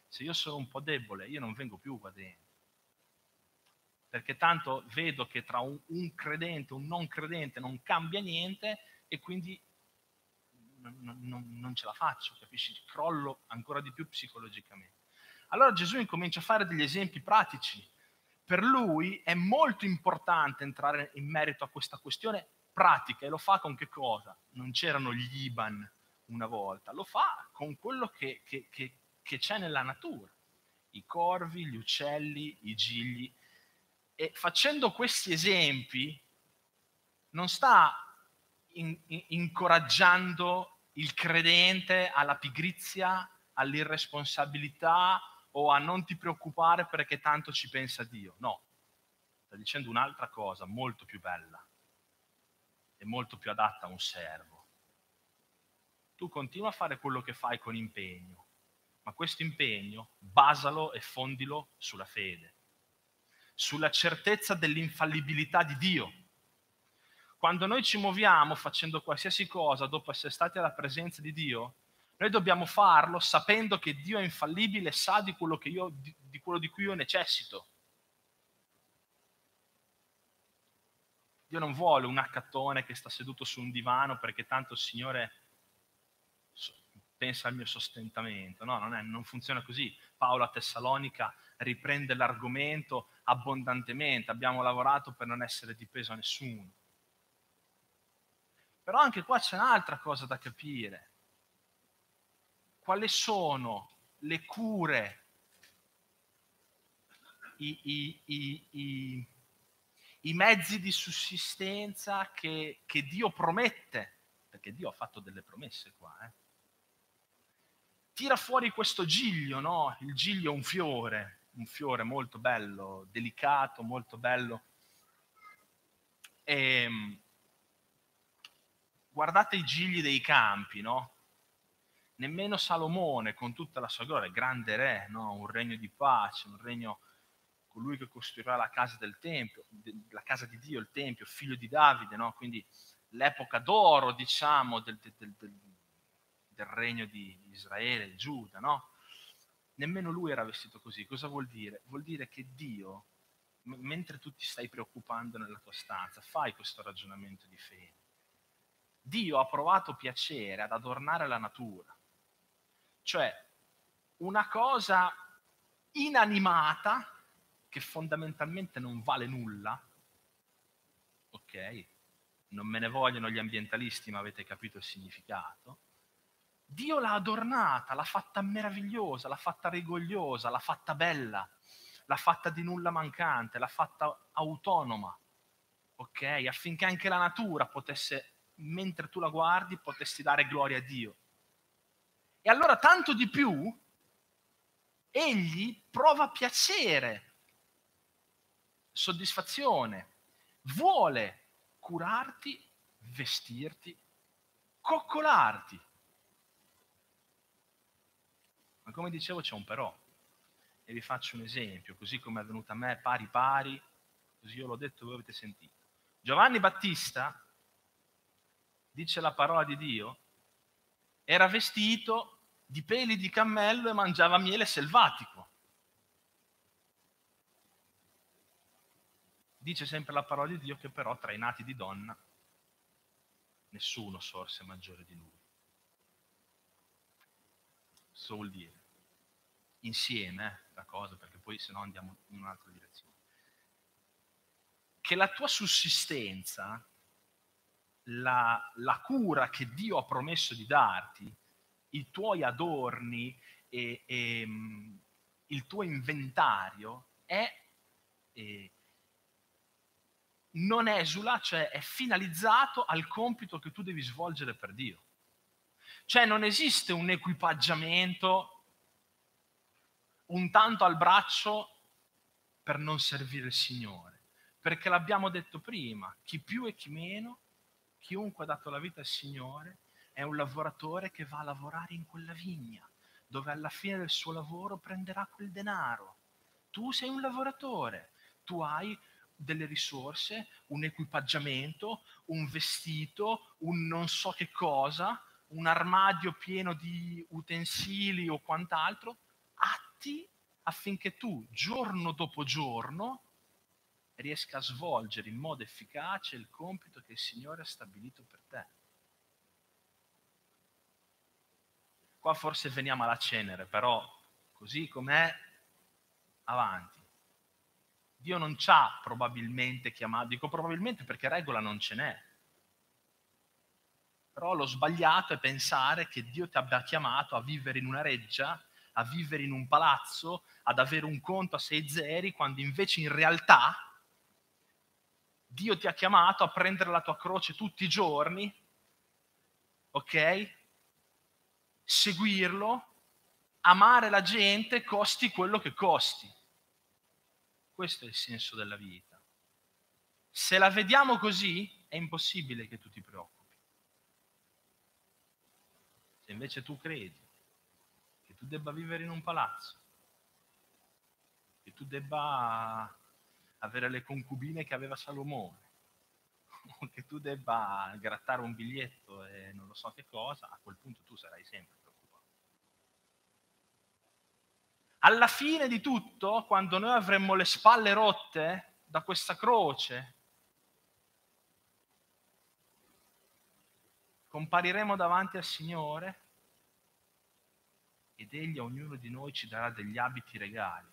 se io sono un po' debole, io non vengo più qua dentro. Perché tanto vedo che tra un, un credente e un non credente non cambia niente e quindi non, non, non ce la faccio, capisci? Crollo ancora di più psicologicamente. Allora Gesù incomincia a fare degli esempi pratici. Per lui è molto importante entrare in merito a questa questione pratica, e lo fa con che cosa? Non c'erano gli I B A N una volta, lo fa con quello che, che, che, che c'è nella natura, i corvi, gli uccelli, i gigli, e facendo questi esempi non sta in, in, incoraggiando il credente alla pigrizia, all'irresponsabilità o a non ti preoccupare perché tanto ci pensa Dio. No, sta dicendo un'altra cosa molto più bella e molto più adatta a un servo. Tu continua a fare quello che fai con impegno, ma questo impegno basalo e fondilo sulla fede, sulla certezza dell'infallibilità di Dio. Quando noi ci muoviamo facendo qualsiasi cosa dopo essere stati alla presenza di Dio, noi dobbiamo farlo sapendo che Dio è infallibile e sa di quello, che io, di, di quello di cui io necessito. Dio non vuole un accattone che sta seduto su un divano perché tanto il Signore pensa al mio sostentamento. No, non, è, non funziona così. Paolo a Tessalonica riprende l'argomento abbondantemente. Abbiamo lavorato per non essere di peso a nessuno. Però anche qua c'è un'altra cosa da capire. Quali sono le cure, i, i, i, i, i mezzi di sussistenza che, che Dio promette? Perché Dio ha fatto delle promesse qua. Eh. Tira fuori questo giglio, no? Il giglio è un fiore, un fiore molto bello, delicato, molto bello. E guardate i gigli dei campi, no? Nemmeno Salomone, con tutta la sua gloria, grande re, no? Un regno di pace, un regno, colui che costruirà la casa del Tempio, la casa di Dio, il Tempio, figlio di Davide, no? Quindi l'epoca d'oro, diciamo, del, del, del, del regno di Israele, di Giuda, no? Nemmeno lui era vestito così. Cosa vuol dire? Vuol dire che Dio, m- mentre tu ti stai preoccupando nella tua stanza, fai questo ragionamento di fede. Dio ha provato piacere ad adornare la natura. Cioè, una cosa inanimata che fondamentalmente non vale nulla, ok? Non me ne vogliono gli ambientalisti, ma avete capito il significato. Dio l'ha adornata, l'ha fatta meravigliosa, l'ha fatta rigogliosa, l'ha fatta bella, l'ha fatta di nulla mancante, l'ha fatta autonoma, ok? Affinché anche la natura potesse, mentre tu la guardi, potessi dare gloria a Dio. E allora tanto di più, egli prova piacere, soddisfazione, vuole curarti, vestirti, coccolarti. Ma come dicevo c'è un però, e vi faccio un esempio, così come è venuto a me pari pari, così io l'ho detto e voi avete sentito. Giovanni Battista, dice la parola di Dio, era vestito di peli di cammello e mangiava miele selvatico. Dice sempre la parola di Dio che però tra i nati di donna nessuno sorse maggiore di lui. Cosa vuol dire? Insieme, eh, la cosa, perché poi se no andiamo in un'altra direzione. Che la tua sussistenza, la, la cura che Dio ha promesso di darti, i tuoi adorni e, e um, il tuo inventario è, è non esula, cioè è finalizzato al compito che tu devi svolgere per Dio. Cioè non esiste un equipaggiamento, un tanto al braccio per non servire il Signore. Perché l'abbiamo detto prima, chi più e chi meno, chiunque ha dato la vita al Signore, è un lavoratore che va a lavorare in quella vigna, dove alla fine del suo lavoro prenderà quel denaro. Tu sei un lavoratore, tu hai delle risorse, un equipaggiamento, un vestito, un non so che cosa, un armadio pieno di utensili o quant'altro, a allenarti affinché tu, giorno dopo giorno, riesca a svolgere in modo efficace il compito che il Signore ha stabilito per te. Qua forse veniamo alla cenere, però così com'è, avanti. Dio non ci ha probabilmente chiamato, dico probabilmente perché regola non ce n'è. Però lo sbagliato è pensare che Dio ti abbia chiamato a vivere in una reggia, a vivere in un palazzo, ad avere un conto a sei zeri, quando invece in realtà Dio ti ha chiamato a prendere la tua croce tutti i giorni, ok? Seguirlo, amare la gente, costi quello che costi. Questo è il senso della vita. Se la vediamo così, è impossibile che tu ti preoccupi. Se invece tu credi che tu debba vivere in un palazzo, che tu debba avere le concubine che aveva Salomone, o che tu debba grattare un biglietto e non lo so che cosa, a quel punto tu sarai sempre preoccupato. Alla fine di tutto, quando noi avremmo le spalle rotte da questa croce, compariremo davanti al Signore ed Egli a ognuno di noi ci darà degli abiti regali.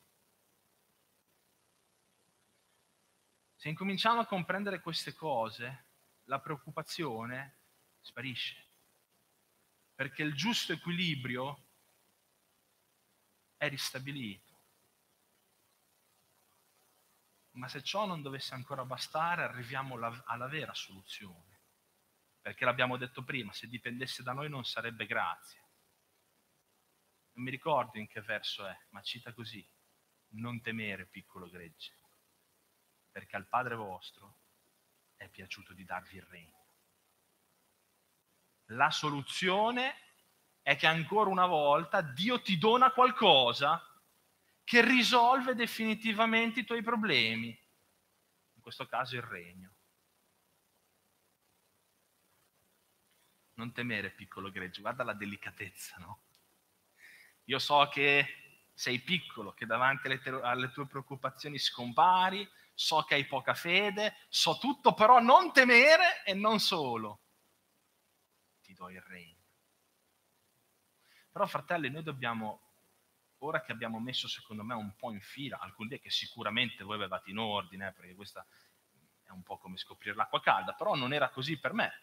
Se incominciamo a comprendere queste cose, la preoccupazione sparisce, perché il giusto equilibrio è ristabilito. Ma se ciò non dovesse ancora bastare, arriviamo alla, alla vera soluzione, perché l'abbiamo detto prima, se dipendesse da noi non sarebbe grazia. Non mi ricordo in che verso è, ma cita così: non temere, piccolo gregge, perché al Padre vostro è piaciuto di darvi il regno. La soluzione è che ancora una volta Dio ti dona qualcosa che risolve definitivamente i tuoi problemi, in questo caso il regno. Non temere, piccolo gregge, guarda la delicatezza, no? Io so che sei piccolo, che davanti alle, te- alle tue preoccupazioni scompari, so che hai poca fede, so tutto, però non temere e non solo. Ti do il regno. Però, fratelli, noi dobbiamo, ora che abbiamo messo secondo me un po' in fila, alcuni dei che sicuramente voi avevate in ordine, eh, perché questa è un po' come scoprire l'acqua calda, però non era così per me.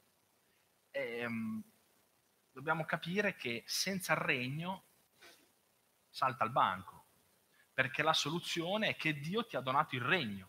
E, um, dobbiamo capire che senza il regno salta il banco, perché la soluzione è che Dio ti ha donato il regno,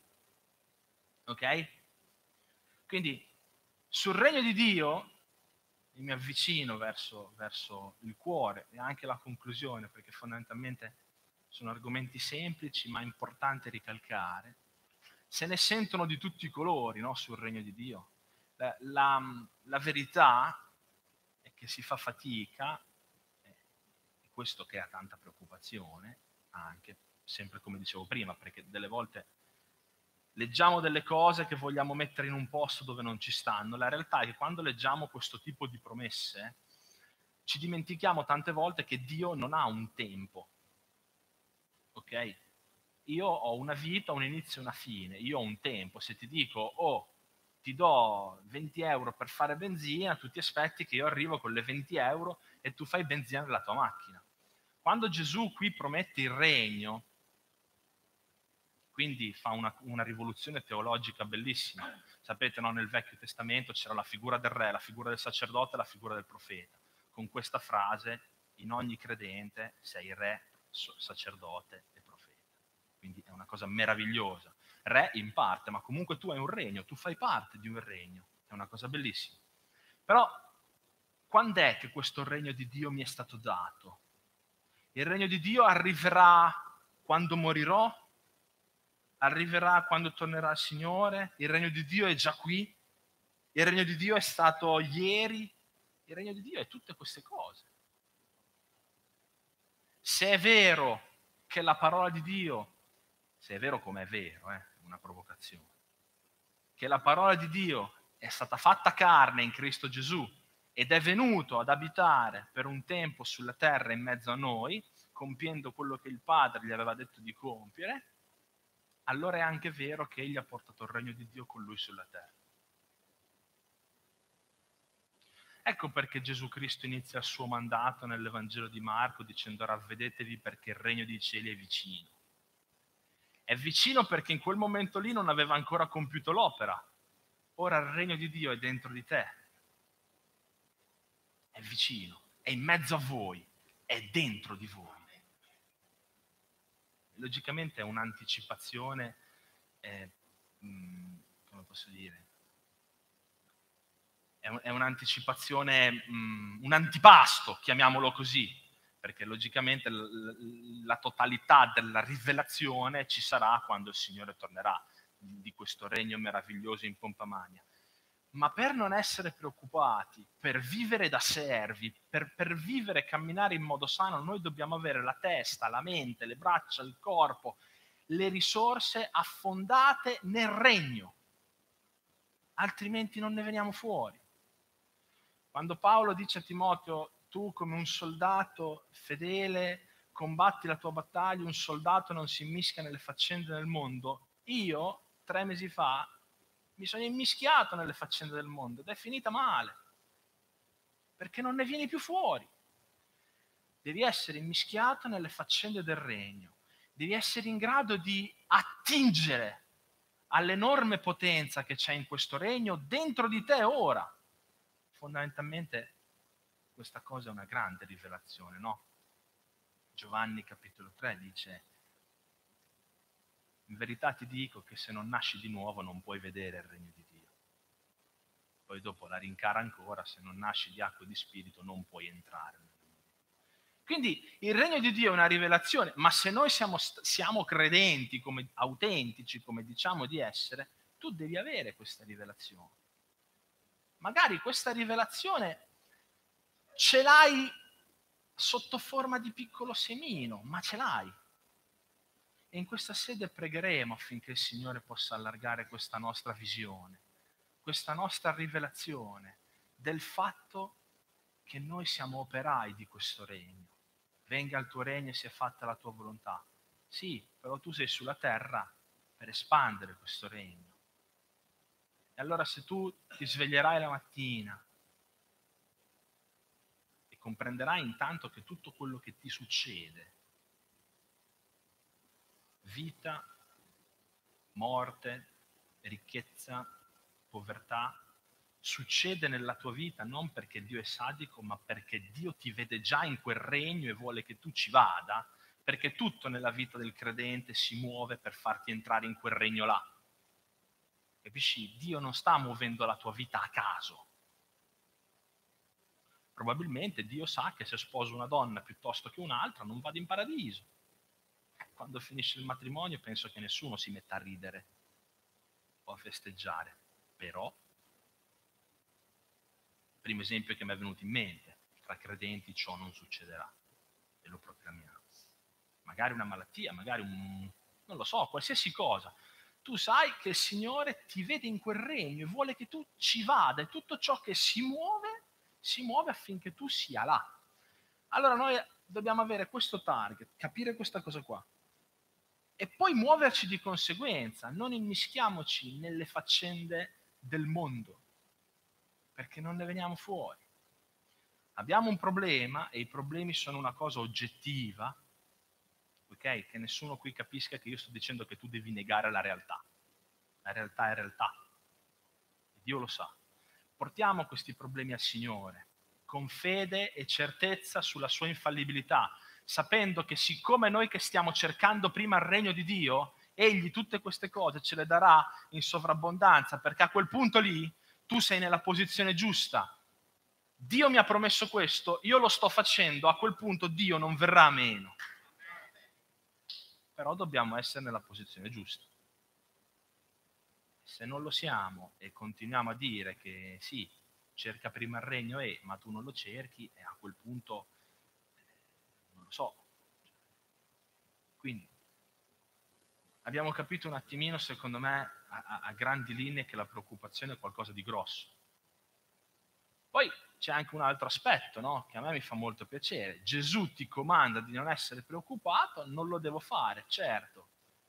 ok? Quindi sul regno di Dio mi avvicino verso, verso il cuore e anche la conclusione, perché fondamentalmente sono argomenti semplici ma importanti ricalcare. Se ne sentono di tutti i colori, no, sul regno di Dio. La, la, la verità è che si fa fatica, e questo crea tanta preoccupazione, anche, sempre come dicevo prima, perché delle volte leggiamo delle cose che vogliamo mettere in un posto dove non ci stanno. La realtà è che quando leggiamo questo tipo di promesse ci dimentichiamo tante volte che Dio non ha un tempo, ok? Io ho una vita, un inizio e una fine, io ho un tempo. Se ti dico, oh, ti do venti euro per fare benzina, tu ti aspetti che io arrivo con le venti euro e tu fai benzina nella tua macchina. Quando Gesù qui promette il regno, quindi fa una, una rivoluzione teologica bellissima. Sapete, no? Nel Vecchio Testamento c'era la figura del re, la figura del sacerdote e la figura del profeta. Con questa frase, in ogni credente sei re, sacerdote e profeta. Quindi è una cosa meravigliosa. Re in parte, ma comunque tu hai un regno, tu fai parte di un regno. È una cosa bellissima. Però, quando è che questo regno di Dio mi è stato dato? Il regno di Dio arriverà quando morirò? Arriverà quando tornerà il Signore? Il regno di Dio è già qui? Il regno di Dio è stato ieri? Il regno di Dio è tutte queste cose. Se è vero che la parola di Dio, se è vero come è vero, eh, è una provocazione, che la parola di Dio è stata fatta carne in Cristo Gesù ed è venuto ad abitare per un tempo sulla terra in mezzo a noi, compiendo quello che il Padre gli aveva detto di compiere, allora è anche vero che egli ha portato il regno di Dio con lui sulla terra. Ecco perché Gesù Cristo inizia il suo mandato nell'Evangelo di Marco dicendo: ravvedetevi perché il regno dei cieli è vicino. È vicino perché in quel momento lì non aveva ancora compiuto l'opera. Ora il regno di Dio è dentro di te. È vicino, è in mezzo a voi, è dentro di voi. Logicamente è un'anticipazione, eh, mh, come posso dire, è, un, è un'anticipazione, mh, un antipasto, chiamiamolo così, perché logicamente l, l, la totalità della rivelazione ci sarà quando il Signore tornerà, di questo regno meraviglioso in pompa magna. Ma per non essere preoccupati, per vivere da servi, per, per vivere e camminare in modo sano, noi dobbiamo avere la testa, la mente, le braccia, il corpo, le risorse affondate nel regno, altrimenti non ne veniamo fuori. Quando Paolo dice a Timoteo: tu come un soldato fedele combatti la tua battaglia, un soldato non si immischia nelle faccende del mondo, io tre mesi fa mi sono immischiato nelle faccende del mondo ed è finita male, perché non ne vieni più fuori. Devi essere immischiato nelle faccende del regno, devi essere in grado di attingere all'enorme potenza che c'è in questo regno dentro di te ora. Fondamentalmente questa cosa è una grande rivelazione, no? Giovanni capitolo tre dice: in verità ti dico che se non nasci di nuovo non puoi vedere il regno di Dio. Poi dopo la rincara ancora: se non nasci di acqua e di spirito non puoi entrare. Quindi il regno di Dio è una rivelazione, ma se noi siamo, siamo credenti, come, autentici, come diciamo di essere, tu devi avere questa rivelazione. Magari questa rivelazione ce l'hai sotto forma di piccolo semino, ma ce l'hai. E in questa sede pregheremo affinché il Signore possa allargare questa nostra visione, questa nostra rivelazione del fatto che noi siamo operai di questo regno. Venga il tuo regno e sia fatta la tua volontà. Sì, però tu sei sulla terra per espandere questo regno. E allora se tu ti sveglierai la mattina e comprenderai intanto che tutto quello che ti succede, vita, morte, ricchezza, povertà, succede nella tua vita non perché Dio è sadico, ma perché Dio ti vede già in quel regno e vuole che tu ci vada, perché tutto nella vita del credente si muove per farti entrare in quel regno là. Capisci? Dio non sta muovendo la tua vita a caso. Probabilmente Dio sa che se sposo una donna piuttosto che un'altra non vado in paradiso. Quando finisce il matrimonio penso che nessuno si metta a ridere o a festeggiare. Però, il primo esempio che mi è venuto in mente: tra credenti ciò non succederà, e lo proclamiamo. Magari una malattia, magari un, non lo so, qualsiasi cosa. Tu sai che il Signore ti vede in quel regno e vuole che tu ci vada, e tutto ciò che si muove, si muove affinché tu sia là. Allora noi dobbiamo avere questo target, capire questa cosa qua, e poi muoverci di conseguenza. Non immischiamoci nelle faccende del mondo, perché non ne veniamo fuori. Abbiamo un problema, e i problemi sono una cosa oggettiva, ok? Che nessuno qui capisca che io sto dicendo che tu devi negare la realtà. La realtà è realtà. Dio lo sa. Portiamo questi problemi al Signore, con fede e certezza sulla sua infallibilità, sapendo che siccome noi che stiamo cercando prima il regno di Dio, Egli tutte queste cose ce le darà in sovrabbondanza, perché a quel punto lì tu sei nella posizione giusta. Dio mi ha promesso questo, io lo sto facendo, a quel punto Dio non verrà meno. Però dobbiamo essere nella posizione giusta. Se non lo siamo e continuiamo a dire che sì, cerca prima il regno e ma tu non lo cerchi, e a quel punto non lo so. Quindi abbiamo capito un attimino, secondo me, a, a grandi linee, che la preoccupazione è qualcosa di grosso. Poi c'è anche un altro aspetto, no? Che a me mi fa molto piacere. Gesù ti comanda di non essere preoccupato, non lo devo fare, certo.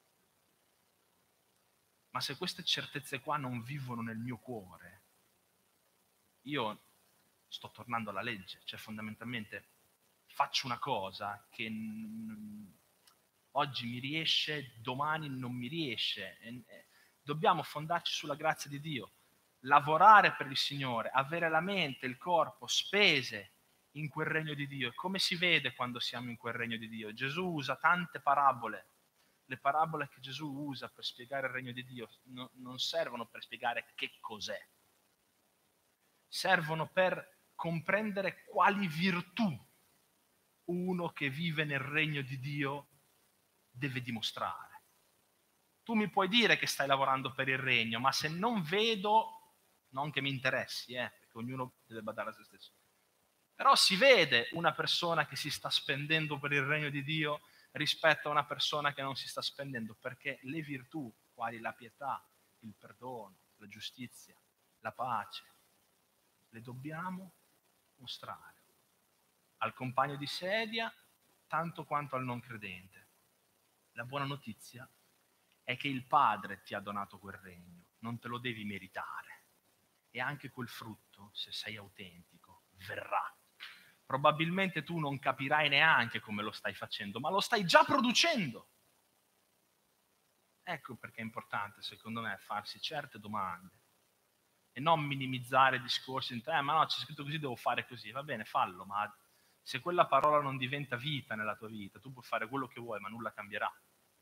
Ma se queste certezze qua non vivono nel mio cuore, io sto tornando alla legge, cioè fondamentalmente faccio una cosa che n- oggi mi riesce, domani non mi riesce. E, e, dobbiamo fondarci sulla grazia di Dio, lavorare per il Signore, avere la mente, il corpo spese in quel regno di Dio. E come si vede quando siamo in quel regno di Dio? Gesù usa tante parabole. Le parabole che Gesù usa per spiegare il regno di Dio no, non servono per spiegare che cos'è, servono per comprendere quali virtù uno che vive nel regno di Dio deve dimostrare. Tu mi puoi dire che stai lavorando per il regno, ma se non vedo, non che mi interessi, eh, perché ognuno deve badare a se stesso, però si vede una persona che si sta spendendo per il regno di Dio rispetto a una persona che non si sta spendendo, perché le virtù, quali la pietà, il perdono, la giustizia, la pace, le dobbiamo mostrare al compagno di sedia tanto quanto al non credente. La buona notizia è che il Padre ti ha donato quel regno, non te lo devi meritare, e anche quel frutto, se sei autentico, verrà. Probabilmente tu non capirai neanche come lo stai facendo, ma lo stai già producendo. Ecco perché è importante, secondo me, farsi certe domande e non minimizzare discorsi, eh, ma no, c'è scritto così, devo fare così. Va bene, fallo, ma se quella parola non diventa vita nella tua vita, tu puoi fare quello che vuoi, ma nulla cambierà.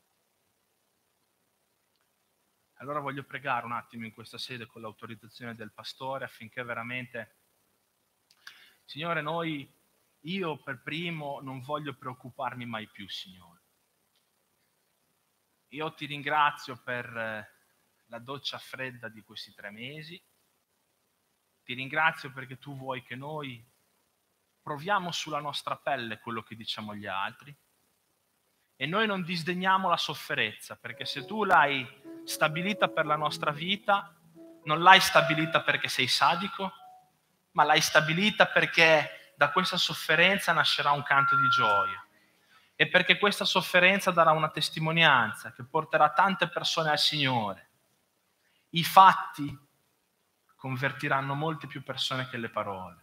Allora voglio pregare un attimo in questa sede con l'autorizzazione del pastore affinché veramente, Signore, noi, io per primo non voglio preoccuparmi mai più, Signore. Io ti ringrazio per la doccia fredda di questi tre mesi, ti ringrazio perché tu vuoi che noi proviamo sulla nostra pelle quello che diciamo agli altri e noi non disdegniamo la sofferenza, perché se tu l'hai stabilita per la nostra vita, non l'hai stabilita perché sei sadico, ma l'hai stabilita perché da questa sofferenza nascerà un canto di gioia e perché questa sofferenza darà una testimonianza che porterà tante persone al Signore. I fatti convertiranno molte più persone che le parole.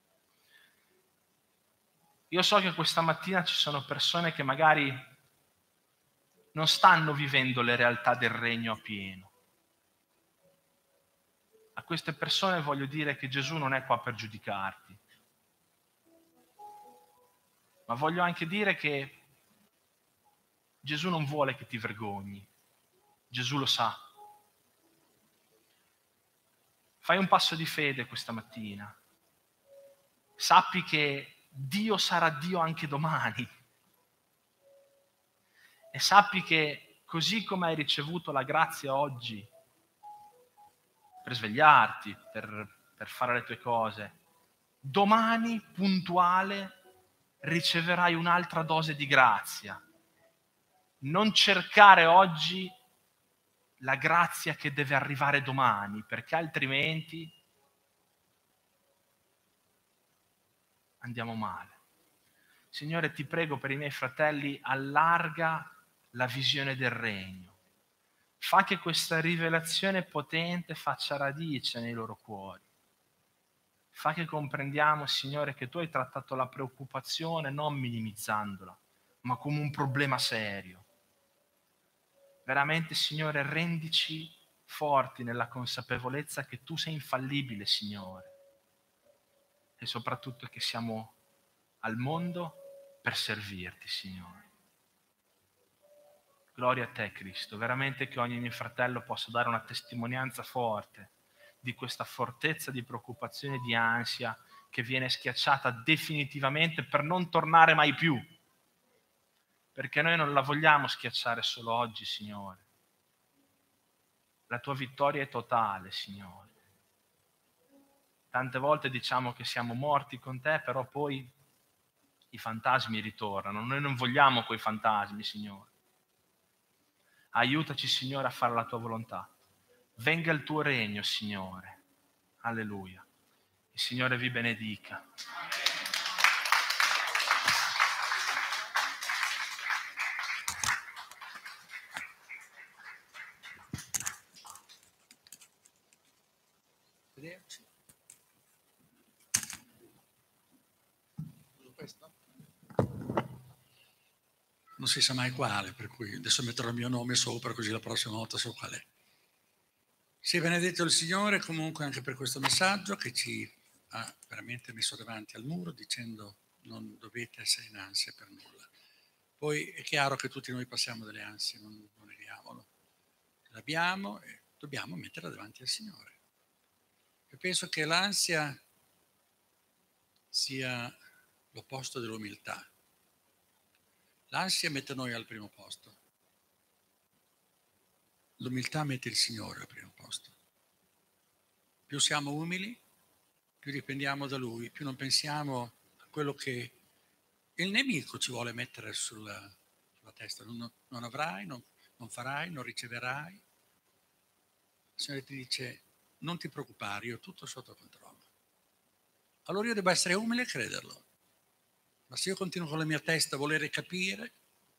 Io so che questa mattina ci sono persone che magari non stanno vivendo le realtà del regno a pieno. A queste persone voglio dire che Gesù non è qua per giudicarti, ma voglio anche dire che Gesù non vuole che ti vergogni. Gesù lo sa. Fai un passo di fede questa mattina. Sappi che Dio sarà Dio anche domani. E sappi che così come hai ricevuto la grazia oggi per svegliarti, per, per fare le tue cose, domani puntuale riceverai un'altra dose di grazia. Non cercare oggi la grazia che deve arrivare domani, perché altrimenti andiamo male. Signore, ti prego per i miei fratelli, allarga la visione del regno. Fa che questa rivelazione potente faccia radice nei loro cuori. Fa che comprendiamo, Signore, che tu hai trattato la preoccupazione non minimizzandola, ma come un problema serio. Veramente, Signore, rendici forti nella consapevolezza che tu sei infallibile, Signore, e soprattutto che siamo al mondo per servirti, Signore. Gloria a te, Cristo. Veramente che ogni mio fratello possa dare una testimonianza forte di questa fortezza di preoccupazione e di ansia che viene schiacciata definitivamente per non tornare mai più. Perché noi non la vogliamo schiacciare solo oggi, Signore. La tua vittoria è totale, Signore. Tante volte diciamo che siamo morti con te, però poi i fantasmi ritornano. Noi non vogliamo quei fantasmi, Signore. Aiutaci, Signore, a fare la tua volontà. Venga il tuo regno, Signore. Alleluia. Il Signore vi benedica. Vederci. Questo? Non si sa mai quale, per cui adesso metterò il mio nome sopra, così la prossima volta so qual è. Sia benedetto il Signore comunque anche per questo messaggio che ci ha veramente messo davanti al muro dicendo non dovete essere in ansia per nulla. Poi è chiaro che tutti noi passiamo delle ansie, non, non neghiamolo. L'abbiamo e dobbiamo metterla davanti al Signore. E penso che l'ansia sia l'opposto dell'umiltà. L'ansia mette noi al primo posto. L'umiltà mette il Signore al primo posto. Più siamo umili, più dipendiamo da Lui, più non pensiamo a quello che il nemico ci vuole mettere sulla, sulla testa. Non, non avrai, non, non farai, non riceverai. Il Signore ti dice, non ti preoccupare, io ho tutto sotto controllo. Allora io devo essere umile e crederlo. Ma se io continuo con la mia testa a volere capire,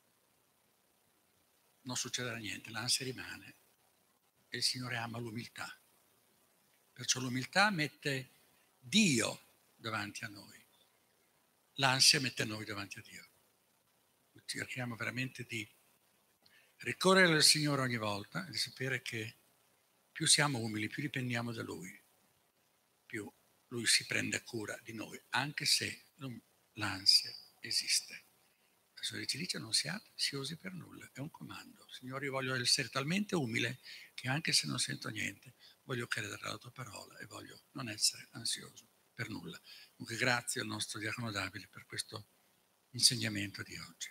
non succederà niente, l'ansia rimane. E il Signore ama l'umiltà. Perciò l'umiltà mette Dio davanti a noi. L'ansia mette noi davanti a Dio. Cerchiamo veramente di ricorrere al Signore ogni volta e di sapere che più siamo umili, più dipendiamo da Lui, più Lui si prende cura di noi, anche se l'ansia esiste. Il Signore ci dice non siate ansiosi per nulla, è un comando. Signore, io voglio essere talmente umile che anche se non sento niente, voglio credere alla tua parola e voglio non essere ansioso per nulla. Dunque grazie al nostro diacono Davide per questo insegnamento di oggi.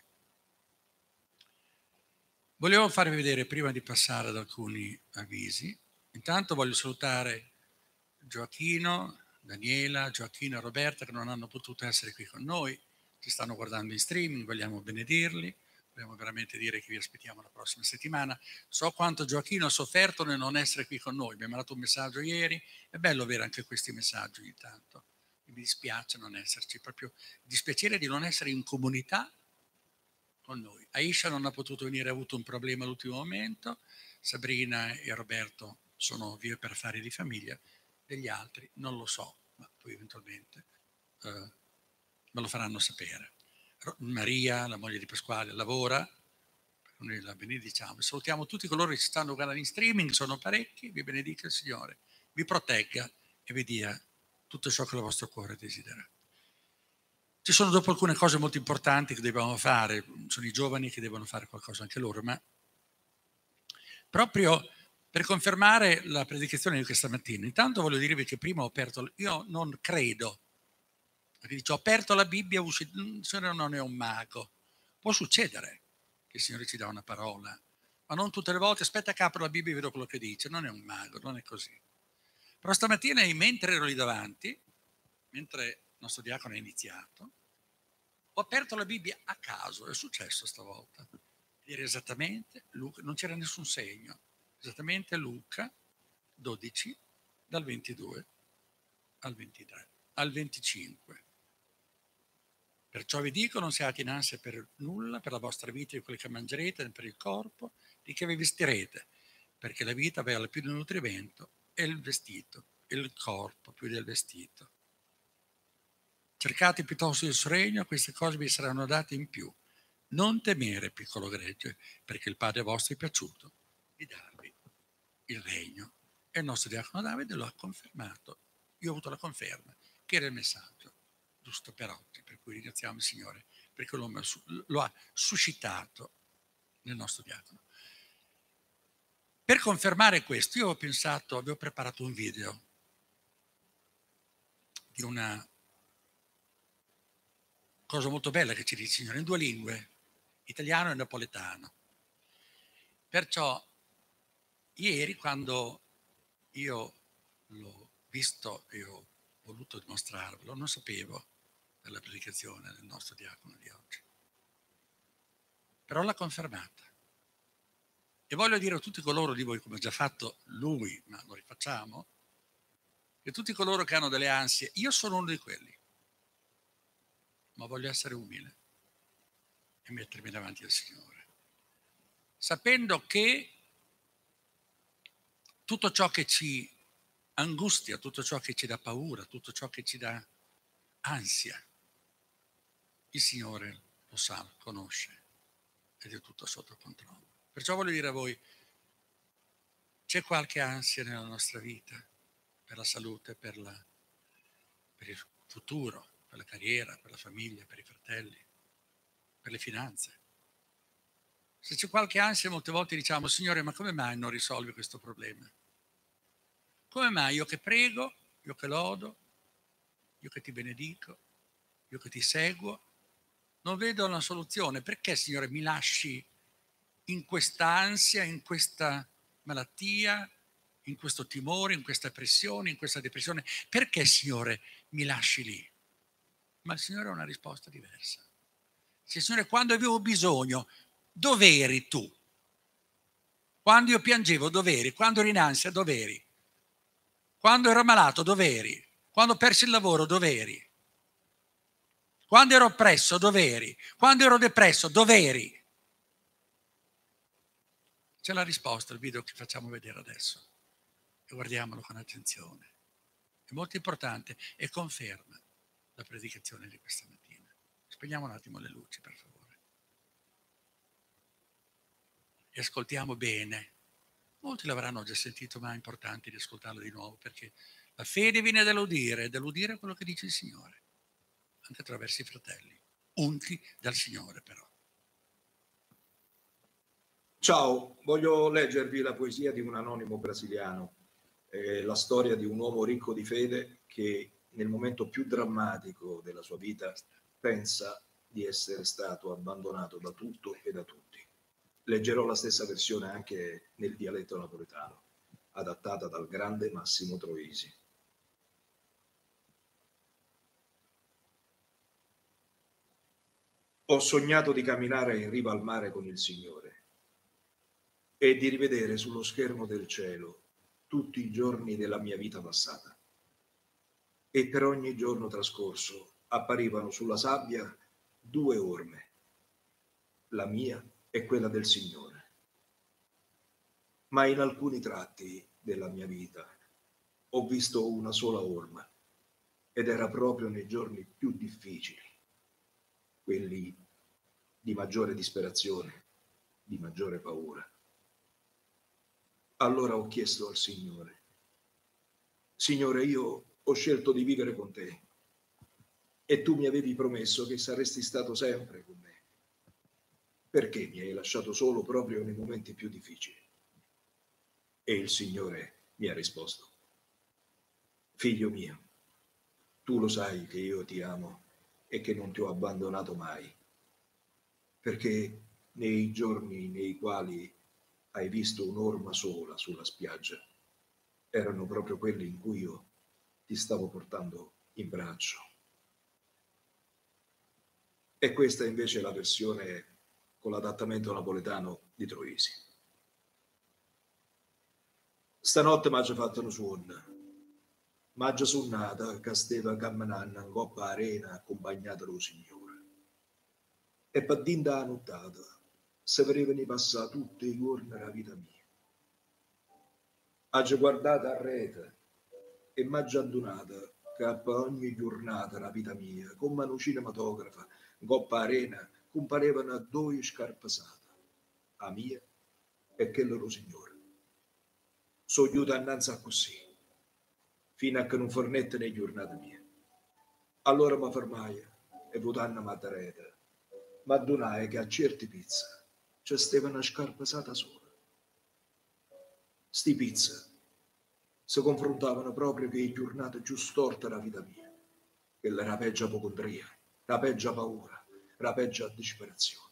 Volevo farvi vedere, prima di passare ad alcuni avvisi, intanto voglio salutare Gioachino, Daniela, Gioachino e Roberta che non hanno potuto essere qui con noi, ci stanno guardando in streaming, vogliamo benedirli, vogliamo veramente dire che vi aspettiamo la prossima settimana. So quanto Gioachino ha sofferto nel non essere qui con noi, mi ha mandato un messaggio ieri, è bello avere anche questi messaggi ogni tanto, mi dispiace non esserci, proprio dispiacere di non essere in comunità con noi. Aisha non ha potuto venire, ha avuto un problema all'ultimo momento, Sabrina e Roberto sono via per affari di famiglia, degli altri non lo so, ma poi eventualmente eh, me lo faranno sapere. Maria, la moglie di Pasquale, lavora, noi la benediciamo. Salutiamo tutti coloro che ci stanno guardando in streaming, sono parecchi, vi benedica il Signore, vi protegga e vi dia tutto ciò che il vostro cuore desidera. Ci sono dopo alcune cose molto importanti che dobbiamo fare, sono i giovani che devono fare qualcosa anche loro, ma proprio per confermare la predicazione di questa mattina, intanto voglio dirvi che prima ho aperto, io non credo, dice, ho aperto la Bibbia, il Signore non è un mago, può succedere che il Signore ci dà una parola, ma non tutte le volte, aspetta che apro la Bibbia e vedo quello che dice, non è un mago, non è così. Però stamattina, mentre ero lì davanti, mentre il nostro diacono ha iniziato, ho aperto la Bibbia a caso, è successo stavolta, era esattamente Luca, non c'era nessun segno, esattamente Luca dodici, dal ventidue al ventitré, al venticinque. Perciò vi dico, non siate in ansia per nulla, per la vostra vita, di quello che mangerete, per il corpo, di che vi vestirete, perché la vita vale più del nutrimento e il vestito, e il corpo più del vestito. Cercate piuttosto il suo regno, queste cose vi saranno date in più. Non temere, piccolo gregge, perché il Padre vostro è piaciuto di darvi il regno. E il nostro diacono Davide lo ha confermato. Io ho avuto la conferma, che era il messaggio giusto per oggi, per cui ringraziamo il Signore, perché lo ha suscitato nel nostro diacono. Per confermare questo, io ho pensato, avevo preparato un video di una cosa molto bella che ci dice il Signore in due lingue, italiano e napoletano. Perciò ieri, quando io l'ho visto e ho voluto dimostrarvelo, non sapevo della predicazione del nostro diacono di oggi, però l'ha confermata. E voglio dire a tutti coloro di voi, come ha già fatto lui, ma lo rifacciamo, e tutti coloro che hanno delle ansie, io sono uno di quelli, ma voglio essere umile e mettermi davanti al Signore, sapendo che tutto ciò che ci angustia, tutto ciò che ci dà paura, tutto ciò che ci dà ansia, il Signore lo sa, conosce ed è tutto sotto controllo. Perciò voglio dire a voi, c'è qualche ansia nella nostra vita per la salute, per, la, per il futuro, per la carriera, per la famiglia, per i fratelli, per le finanze. Se c'è qualche ansia, molte volte diciamo, Signore, ma come mai non risolvi questo problema? Come mai io che prego, io che lodo, io che ti benedico, io che ti seguo, non vedo una soluzione? Perché, Signore, mi lasci in questa ansia, in questa malattia, in questo timore, in questa pressione, in questa depressione? Perché, Signore, mi lasci lì? Ma il Signore ha una risposta diversa. Sì, Signore, quando avevo bisogno, dov'eri tu? Quando io piangevo, dov'eri? Quando ero in ansia, dov'eri? Quando ero malato, dov'eri? Quando persi il lavoro, dov'eri? Quando ero oppresso, dov'eri? Quando ero depresso, dov'eri? C'è la risposta al video che facciamo vedere adesso e guardiamolo con attenzione. È molto importante e conferma la predicazione di questa mattina. Spegniamo un attimo le luci, per favore. E ascoltiamo bene. Molti l'avranno già sentito, ma è importante di ascoltarlo di nuovo, perché la fede viene dall'udire, e dall'udire quello che dice il Signore, anche attraverso i fratelli, unti dal Signore però. Ciao, voglio leggervi la poesia di un anonimo brasiliano, eh, la storia di un uomo ricco di fede che nel momento più drammatico della sua vita pensa di essere stato abbandonato da tutto e da tutti. Leggerò la stessa versione anche nel dialetto napoletano, adattata dal grande Massimo Troisi. Ho sognato di camminare in riva al mare con il Signore e di rivedere sullo schermo del cielo tutti i giorni della mia vita passata. E per ogni giorno trascorso apparivano sulla sabbia due orme, la mia e quella del Signore. Ma in alcuni tratti della mia vita ho visto una sola orma, ed era proprio nei giorni più difficili, quelli di maggiore disperazione, di maggiore paura. Allora ho chiesto al Signore: Signore, io ho scelto di vivere con te e tu mi avevi promesso che saresti stato sempre con me. Perché mi hai lasciato solo proprio nei momenti più difficili? E il Signore mi ha risposto: figlio mio, tu lo sai che io ti amo e che non ti ho abbandonato mai, perché nei giorni nei quali hai visto un'orma sola sulla spiaggia erano proprio quelli in cui io ti stavo portando in braccio. E questa invece è la versione con l'adattamento napoletano di Troisi. Stanotte m'ha fatto un suono, m'ha suonata che stava camminando in coppa arena accompagnata dallo Signore. E per dinda la nottata se vedevano passare tutti i giorni della vita mia. Ho guardato a rete e m'ha addunata che per ogni giornata della vita mia, come una cinematografa, in coppa arena, comparevano due scarpesate, la mia e quella dello Signore. So chiuso annanzi a così, fino a che non fornette le giornate mie. Allora mi fermai e votanno a rete, ma addunai che a certi pizza c'è stava una scarpesata sola. Sti pizza si confrontavano proprio che le giornate più storte della vita mia, che era la peggio apocondria, la peggio paura, la peggio disperazione.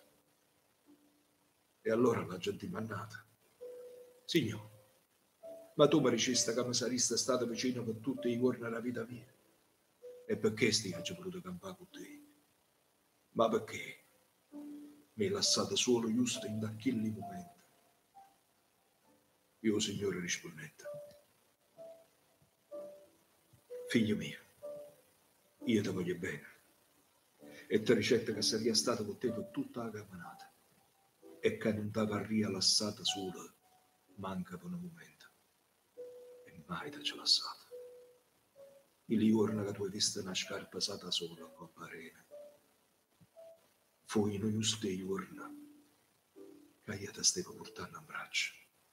E allora la gente mannata: Signore, ma tu mi dicesti che mi saresti stato vicino per tutti i giorni della vita mia? E perché stia ci voluto campare con te? Ma perché mi hai lasciato solo giusto in quel momento? Io, Signore, rispondette: Figlio mio, io ti voglio bene e ti ricetto che saria stata con te per tutta la camminata e che non ti varria lassata sola, manca per un momento e mai ti c'è lasciata. Il giorno che tu hai visto una scarpa sata sola con parene, fu in un giusto giorno che io ti stavo portando in braccio.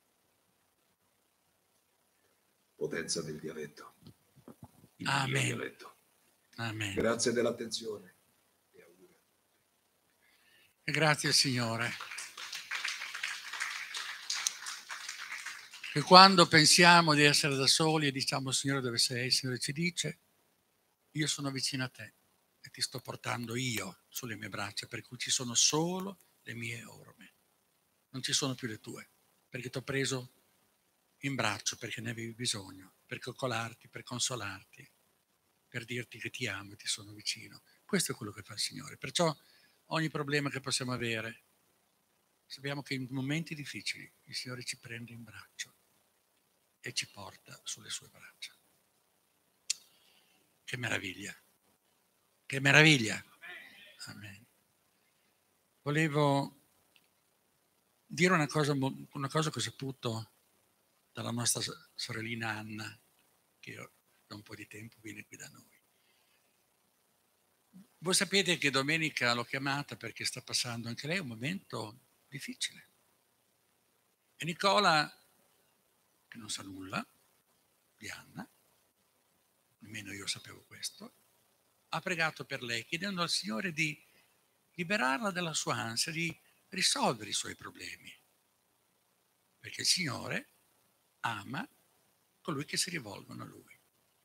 Potenza del dialetto. Il mio Amen. dialetto. Amen. Grazie dell'attenzione. E auguri. E grazie al Signore. Che quando pensiamo di essere da soli e diciamo Signore dove sei, il Signore ci dice io sono vicino a te e ti sto portando io sulle mie braccia, per cui ci sono solo le mie orme, non ci sono più le tue, perché ti ho preso in braccio perché ne avevi bisogno, per coccolarti, per consolarti, per dirti che ti amo e ti sono vicino. Questo è quello che fa il Signore. Perciò ogni problema che possiamo avere, sappiamo che in momenti difficili il Signore ci prende in braccio e ci porta sulle sue braccia. Che meraviglia! Che meraviglia! Amen. Volevo dire una cosa, una cosa che ho saputo dalla nostra sorellina Anna, che da un po' di tempo viene qui da noi. Voi sapete che domenica l'ho chiamata perché sta passando anche lei un momento difficile. E Nicola, che non sa nulla di Anna, nemmeno io sapevo questo, ha pregato per lei chiedendo al Signore di liberarla dalla sua ansia, di risolvere i suoi problemi. Perché il Signore ama colui che si rivolgono a Lui.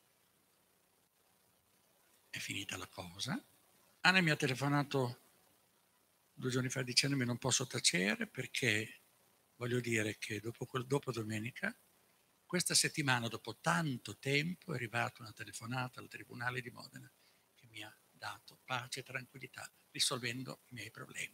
È finita la cosa. Anna mi ha telefonato due giorni fa dicendomi non posso tacere perché voglio dire che dopo, quel, dopo domenica, questa settimana, dopo tanto tempo, è arrivata una telefonata al Tribunale di Modena che mi ha dato pace e tranquillità, risolvendo i miei problemi.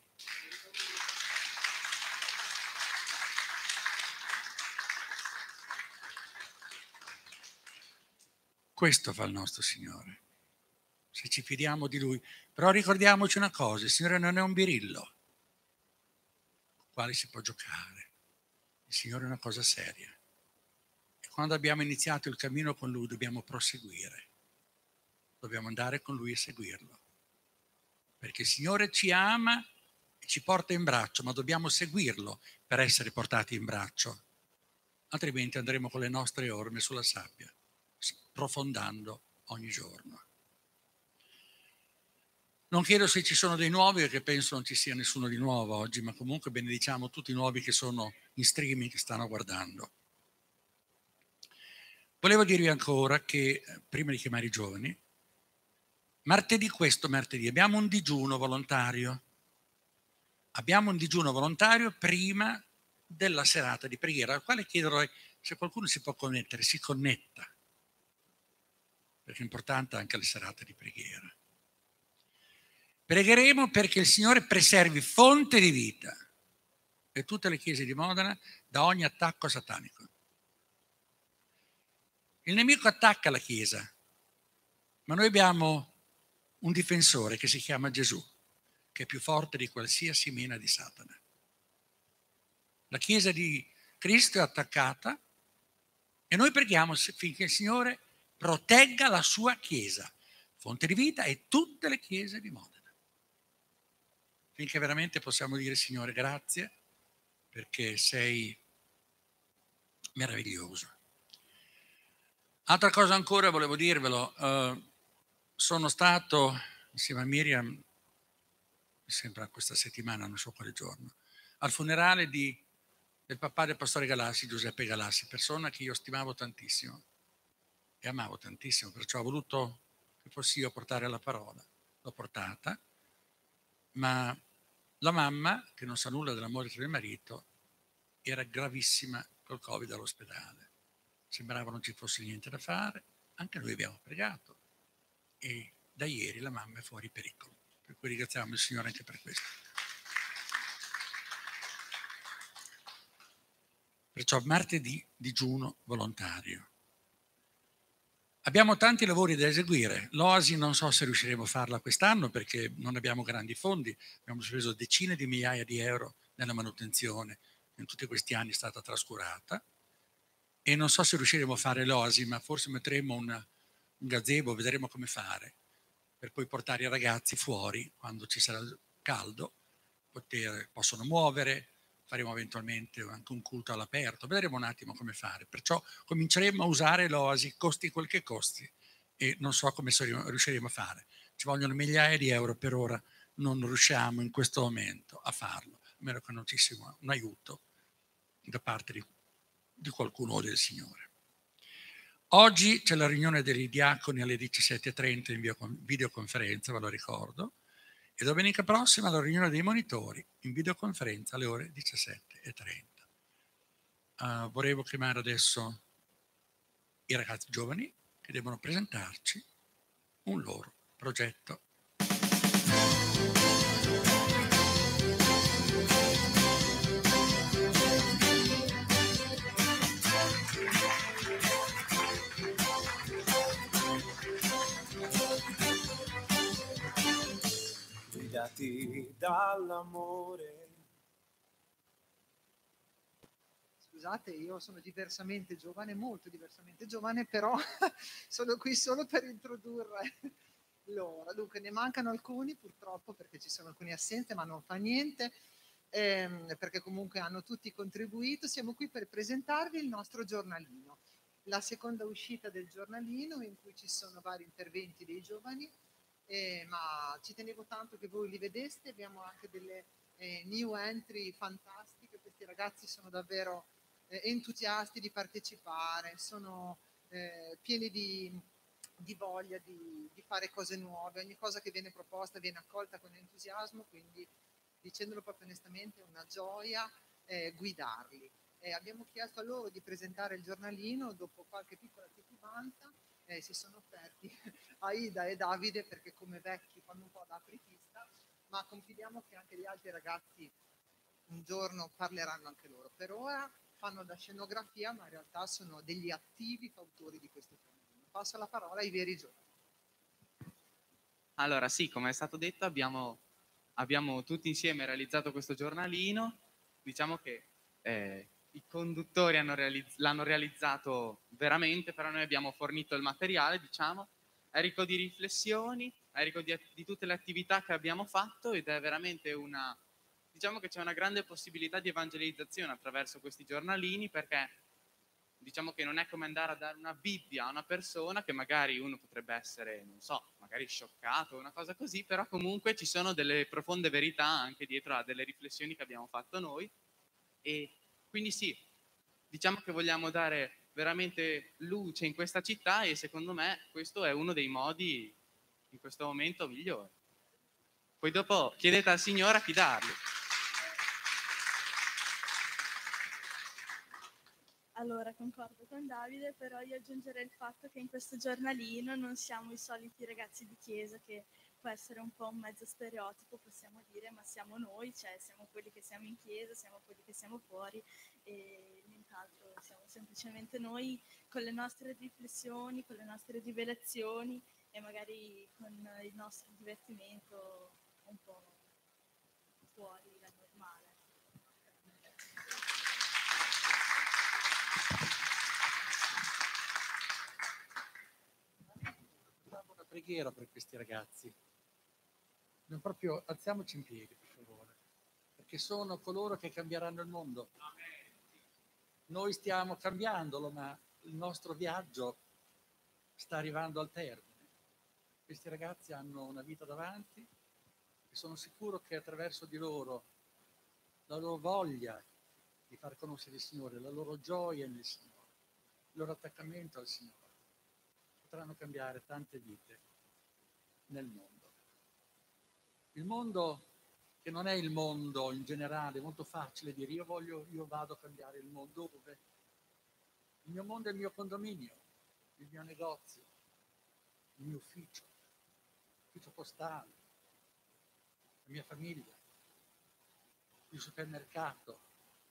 Questo fa il nostro Signore, se ci fidiamo di Lui. Però ricordiamoci una cosa, il Signore non è un birillo con il quale si può giocare. Il Signore è una cosa seria. E quando abbiamo iniziato il cammino con Lui dobbiamo proseguire. Dobbiamo andare con Lui e seguirlo. Perché il Signore ci ama e ci porta in braccio, ma dobbiamo seguirlo per essere portati in braccio. Altrimenti andremo con le nostre orme sulla sabbia, sprofondando ogni giorno. Non chiedo se ci sono dei nuovi, perché penso non ci sia nessuno di nuovo oggi, ma comunque benediciamo tutti i nuovi che sono in streaming, che stanno guardando. Volevo dirvi ancora che, prima di chiamare i giovani, martedì, questo martedì, abbiamo un digiuno volontario. Abbiamo un digiuno volontario prima della serata di preghiera, al quale chiederò se qualcuno si può connettere, si connetta, perché è importante anche la serata di preghiera. Pregheremo perché il Signore preservi fonte di vita e tutte le chiese di Modena da ogni attacco satanico. Il nemico attacca la Chiesa, ma noi abbiamo un difensore che si chiama Gesù, che è più forte di qualsiasi mena di Satana. La Chiesa di Cristo è attaccata e noi preghiamo finché il Signore protegga la sua Chiesa, fonte di vita e tutte le chiese di Modena. Finché veramente possiamo dire Signore grazie perché sei meraviglioso. Altra cosa ancora volevo dirvelo, uh, sono stato insieme a Miriam, mi sembra questa settimana, non so quale giorno, al funerale di, del papà del pastore Galassi, Giuseppe Galassi, persona che io stimavo tantissimo e amavo tantissimo, perciò ho voluto che fossi io a portare la parola. L'ho portata, ma la mamma, che non sa nulla della morte del marito, era gravissima col Covid all'ospedale. Sembrava non ci fosse niente da fare, anche noi abbiamo pregato e da ieri la mamma è fuori pericolo. Per cui ringraziamo il Signore anche per questo. Perciò martedì digiuno volontario. Abbiamo tanti lavori da eseguire. L'Oasi non so se riusciremo a farla quest'anno perché non abbiamo grandi fondi. Abbiamo speso decine di migliaia di euro nella manutenzione, in tutti questi anni è stata trascurata. E non so se riusciremo a fare l'Oasi, ma forse metteremo un, un gazebo, vedremo come fare, per poi portare i ragazzi fuori quando ci sarà caldo, poter, possono muovere, faremo eventualmente anche un culto all'aperto, vedremo un attimo come fare. Perciò cominceremo a usare l'Oasi, costi quel che costi, e non so come riusciremo a fare. Ci vogliono migliaia di euro, per ora non riusciamo in questo momento a farlo, a meno che non ci sia un aiuto da parte di, di qualcuno o del Signore. Oggi c'è la riunione dei diaconi alle diciassette e trenta in videoconferenza, ve lo ricordo, e domenica prossima la riunione dei monitori in videoconferenza alle ore diciassette e trenta. Uh, vorrei chiamare adesso i ragazzi giovani che devono presentarci un loro progetto. Guidati dall'amore. Scusate, io sono diversamente giovane, molto diversamente giovane, però sono qui solo per introdurre loro. Dunque, ne mancano alcuni purtroppo perché ci sono alcuni assenti, ma non fa niente, ehm, perché comunque hanno tutti contribuito. Siamo qui per presentarvi il nostro giornalino, la seconda uscita del giornalino in cui ci sono vari interventi dei giovani, eh, ma ci tenevo tanto che voi li vedeste. Abbiamo anche delle eh, new entry fantastiche, questi ragazzi sono davvero eh, entusiasti di partecipare, sono eh, pieni di, di voglia di, di fare cose nuove, ogni cosa che viene proposta viene accolta con entusiasmo, quindi dicendolo proprio onestamente è una gioia eh, guidarli. Eh, abbiamo chiesto a loro di presentare il giornalino, dopo qualche piccola titubanza eh, si sono offerti Aida e Davide perché come vecchi fanno un po' da apripista, ma confidiamo che anche gli altri ragazzi un giorno parleranno anche loro. Per ora fanno da scenografia, ma in realtà sono degli attivi fautori di questo giornalino. Passo la parola ai veri giovani. Allora sì, come è stato detto abbiamo, abbiamo tutti insieme realizzato questo giornalino. Diciamo che eh, i conduttori hanno realizz- l'hanno realizzato veramente, però noi abbiamo fornito il materiale, diciamo, è ricco di riflessioni, è ricco di, di tutte le attività che abbiamo fatto ed è veramente una, diciamo che c'è una grande possibilità di evangelizzazione attraverso questi giornalini, perché diciamo che non è come andare a dare una Bibbia a una persona che magari uno potrebbe essere, non so, magari scioccato o una cosa così, però comunque ci sono delle profonde verità anche dietro a delle riflessioni che abbiamo fatto noi. E quindi sì, diciamo che vogliamo dare veramente luce in questa città e secondo me questo è uno dei modi in questo momento migliori. Poi dopo chiedete al Signore a chi darli. Allora, concordo con Davide, però io aggiungerei il fatto che in questo giornalino non siamo i soliti ragazzi di chiesa, che può essere un po' un mezzo stereotipo, possiamo dire, ma siamo noi, cioè siamo quelli che siamo in chiesa, siamo quelli che siamo fuori e nient'altro, siamo semplicemente noi con le nostre riflessioni, con le nostre rivelazioni e magari con il nostro divertimento un po' fuori dal normale. Una preghiera per questi ragazzi. Non proprio alziamoci in piedi, per favore, perché sono coloro che cambieranno il mondo. Noi stiamo cambiandolo, ma il nostro viaggio sta arrivando al termine. Questi ragazzi hanno una vita davanti e sono sicuro che attraverso di loro, la loro voglia di far conoscere il Signore, la loro gioia nel Signore, il loro attaccamento al Signore, potranno cambiare tante vite nel mondo. Il mondo che non è il mondo in generale, è molto facile dire io voglio, io vado a cambiare il mondo. Dove? Il mio mondo è il mio condominio, il mio negozio, il mio ufficio, l'ufficio postale, la mia famiglia, il supermercato,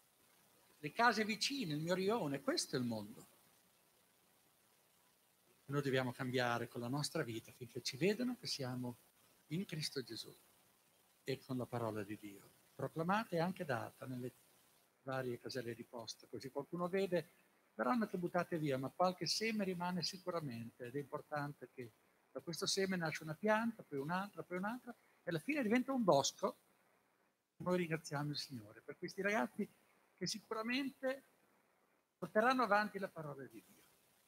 le case vicine, il mio rione, questo è il mondo. Noi dobbiamo cambiare con la nostra vita finché ci vedono che siamo in Cristo Gesù e con la parola di Dio, proclamata e anche data nelle varie caselle di posta, così qualcuno vede, verranno che buttate via, ma qualche seme rimane sicuramente ed è importante che da questo seme nasce una pianta, poi un'altra, poi un'altra e alla fine diventa un bosco. Noi ringraziamo il Signore per questi ragazzi che sicuramente porteranno avanti la parola di Dio.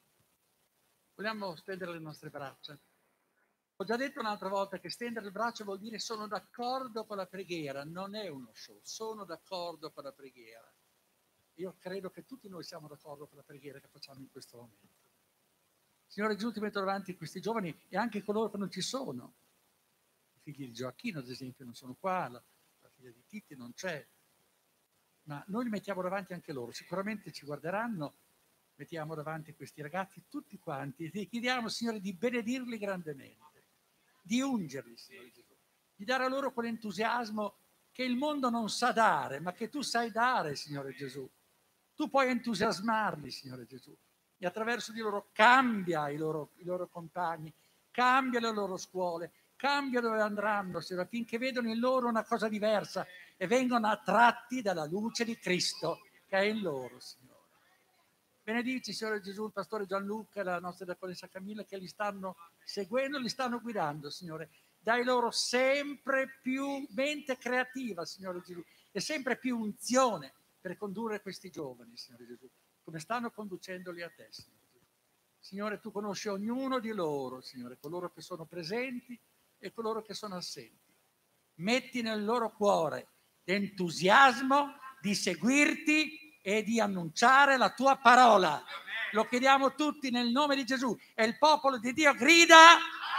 Vogliamo stendere le nostre braccia. Ho già detto un'altra volta che stendere il braccio vuol dire sono d'accordo con la preghiera, non è uno show, sono d'accordo con la preghiera. Io credo che tutti noi siamo d'accordo con la preghiera che facciamo in questo momento. Signore Gesù, ti metto davanti questi giovani e anche coloro che non ci sono. I figli di Gioacchino, ad esempio, non sono qua, la, la figlia di Titti non c'è. Ma noi li mettiamo davanti anche loro, sicuramente ci guarderanno, mettiamo davanti questi ragazzi tutti quanti e ti chiediamo, Signore, di benedirli grandemente, di ungerli, Signore Gesù, di dare a loro quell'entusiasmo che il mondo non sa dare, ma che tu sai dare, Signore Gesù. Tu puoi entusiasmarli, Signore Gesù, e attraverso di loro cambia i loro, i loro compagni, cambia le loro scuole, cambia dove andranno, Signore, affinché vedono in loro una cosa diversa e vengono attratti dalla luce di Cristo che è in loro, Signore. Benedici, Signore Gesù, il pastore Gianluca e la nostra diaconessa Camilla che li stanno seguendo, li stanno guidando, Signore. Dai loro sempre più mente creativa, Signore Gesù, e sempre più unzione per condurre questi giovani, Signore Gesù, come stanno conducendoli a te, Signore Gesù. Signore, tu conosci ognuno di loro, Signore, coloro che sono presenti e coloro che sono assenti. Metti nel loro cuore l'entusiasmo di seguirti e di annunciare la tua parola. Lo chiediamo tutti nel nome di Gesù. E il popolo di Dio grida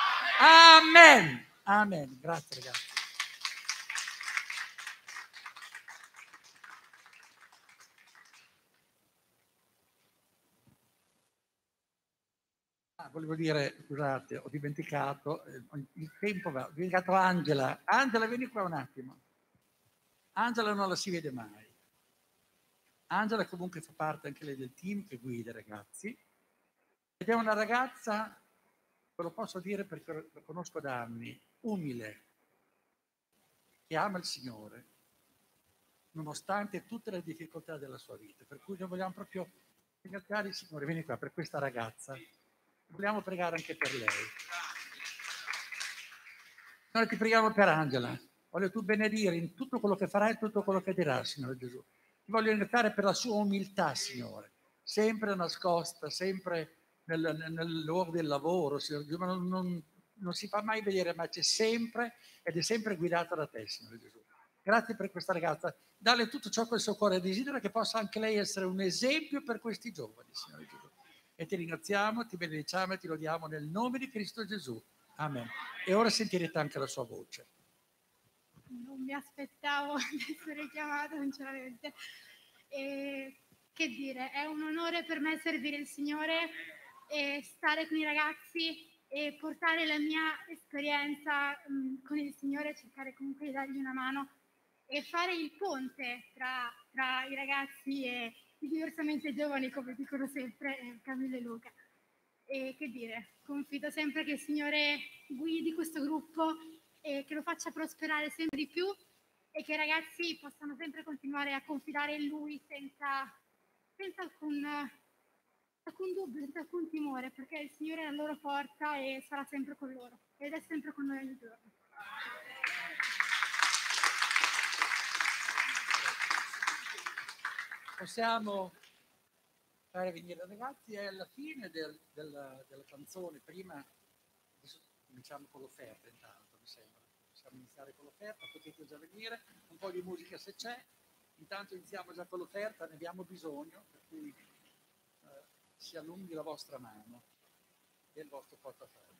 Amen. Amen. Grazie ragazzi. Ah, volevo dire, scusate, ho dimenticato, eh, il tempo va, ho dimenticato Angela. Angela, vieni qua un attimo. Angela non la si vede mai. Angela comunque fa parte anche lei del team che guida i ragazzi ed è una ragazza, ve lo posso dire perché la conosco da anni, umile, che ama il Signore nonostante tutte le difficoltà della sua vita, per cui noi vogliamo proprio ringraziare il Signore. Vieni qua per questa ragazza, vogliamo pregare anche per lei. Signore, ti preghiamo per Angela, voglio tu benedire in tutto quello che farà e tutto quello che dirà, Signore Gesù. Ti voglio ringraziare per la sua umiltà, Signore, sempre nascosta, sempre nel, nel, nel luogo del lavoro, Signore Gesù, ma non, non, non si fa mai vedere, ma c'è sempre ed è sempre guidata da te, Signore Gesù. Grazie per questa ragazza, dalle tutto ciò che il suo cuore desidera, che possa anche lei essere un esempio per questi giovani, Signore Gesù. E ti ringraziamo, ti benediciamo e ti lodiamo nel nome di Cristo Gesù. Amen. E ora sentirete anche la sua voce. Non mi aspettavo di essere chiamata, sinceramente. E, che dire, è un onore per me servire il Signore e stare con i ragazzi e portare la mia esperienza mh, con il Signore, cercare comunque di dargli una mano e fare il ponte tra, tra i ragazzi e i diversamente giovani, come dicono sempre eh, Camilla e Luca. E che dire, confido sempre che il Signore guidi questo gruppo e che lo faccia prosperare sempre di più e che i ragazzi possano sempre continuare a confidare in Lui senza, senza alcun, alcun dubbio, senza alcun timore, perché il Signore è la loro forza e sarà sempre con loro ed è sempre con noi ogni giorno. Possiamo fare venire i ragazzi e alla fine del, della, della canzone, prima adesso cominciamo con l'offerta intanto, mi sembra. Possiamo iniziare con l'offerta, potete già venire, un po' di musica se c'è, intanto iniziamo già con l'offerta, ne abbiamo bisogno, per cui eh, si allunghi la vostra mano e il vostro portafoglio.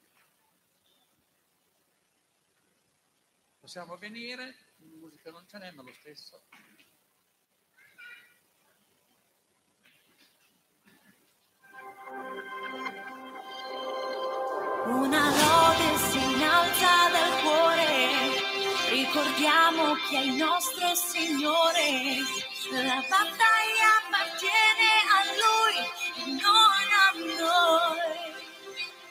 Possiamo venire, musica non ce n'è, ma lo stesso. Una lode si innalza dal cuore, ricordiamo chi è il nostro Signore. La battaglia appartiene a Lui e non a noi.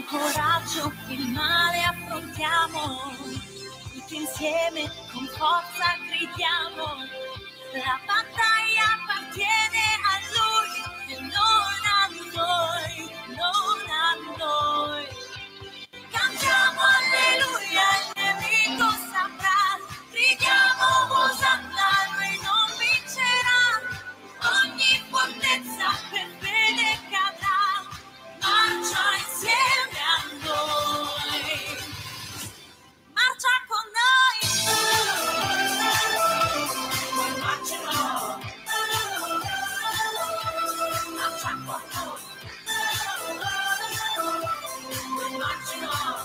con coraggio il male affrontiamo, tutti insieme con forza gridiamo, la battaglia appartiene a Lui e non a noi, non a noi. Cantiamo alleluia, il nemico saprà, gridiamo Osanna, Lui non vincerà, ogni fortezza per fede cadrà, marcia insieme a noi, marcia con noi, marcerò, marcia con noi, marcerò.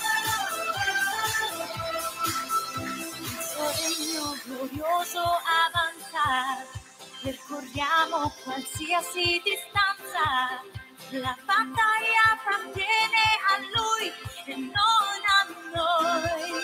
Regno glorioso avanza, percorriamo qualsiasi distanza, la battaglia appartiene a Lui e non a noi.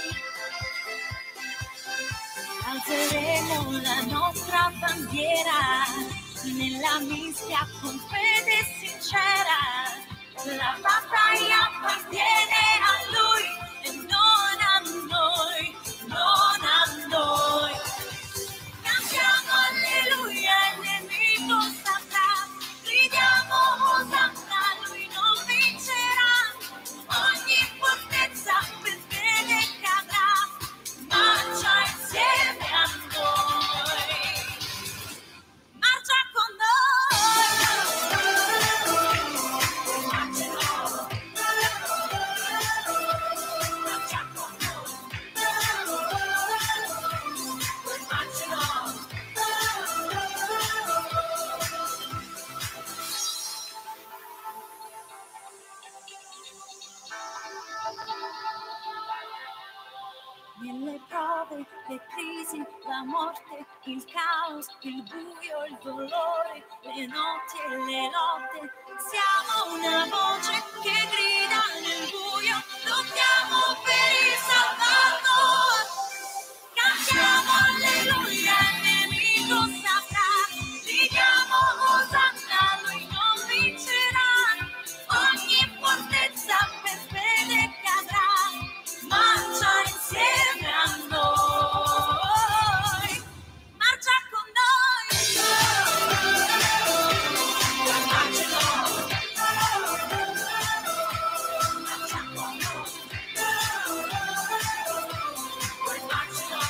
Alzeremo la nostra bandiera nella mischia con fede sincera, la battaglia appartiene a Lui e non a noi, non a noi. Cantiamo alleluia, il nemico saprà, gridiamo Osanna, Lui non vincerà, ogni fortezza per fede cadrà, marcia insieme a noi, marcia con noi, marcerò, marcia con noi, marcerò. Nelle prove, le crisi, la morte, il caos, il buio, il dolore, le notti e le lotte, siamo una voce che grida nel buio, lottiamo per il Salvador. Cantiamo alleluia, il nemico saprà, gridiamo Osanna, Lui non vincerà, ogni fortezza per fede cadrà, marcia insieme a noi, marcia con noi, marcerò, marcia con noi, marcerò.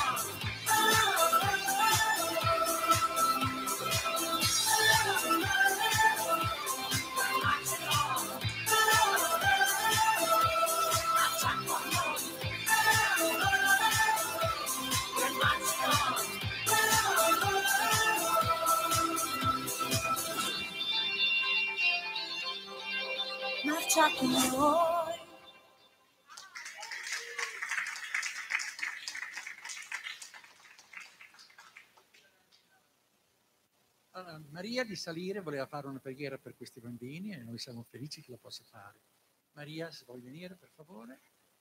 Marcia con noi. Allora, Maria di salire voleva fare una preghiera per questi bambini e noi siamo felici che la possa fare. Maria, se vuoi venire, per favore.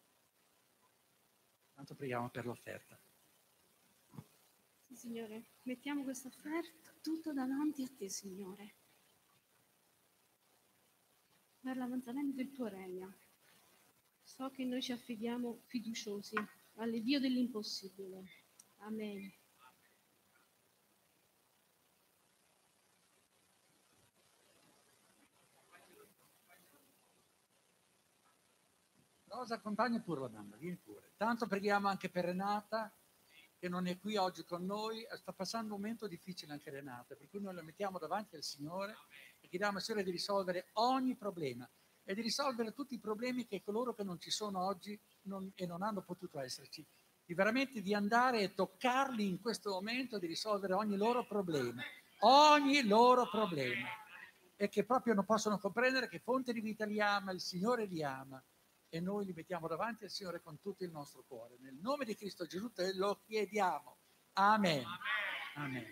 Tanto preghiamo per l'offerta. Sì, Signore, mettiamo questa offerta tutto davanti a te, Signore, per l'avanzamento del tuo regno. So che noi ci affidiamo fiduciosi all'Iddio dell'impossibile. Amen. Rosa, accompagna pure la mamma, vieni pure. Tanto preghiamo anche per Renata, che non è qui oggi con noi, sta passando un momento difficile anche Renata, per cui noi la mettiamo davanti al Signore e chiediamo al Signore di risolvere ogni problema e di risolvere tutti i problemi che coloro che non ci sono oggi non, e non hanno potuto esserci, di veramente di andare e toccarli in questo momento, di risolvere ogni loro problema, ogni loro problema, e che proprio non possono comprendere che fonte di vita li ama, il Signore li ama. E noi li mettiamo davanti al Signore con tutto il nostro cuore. Nel nome di Cristo Gesù te lo chiediamo. Amen. Amen.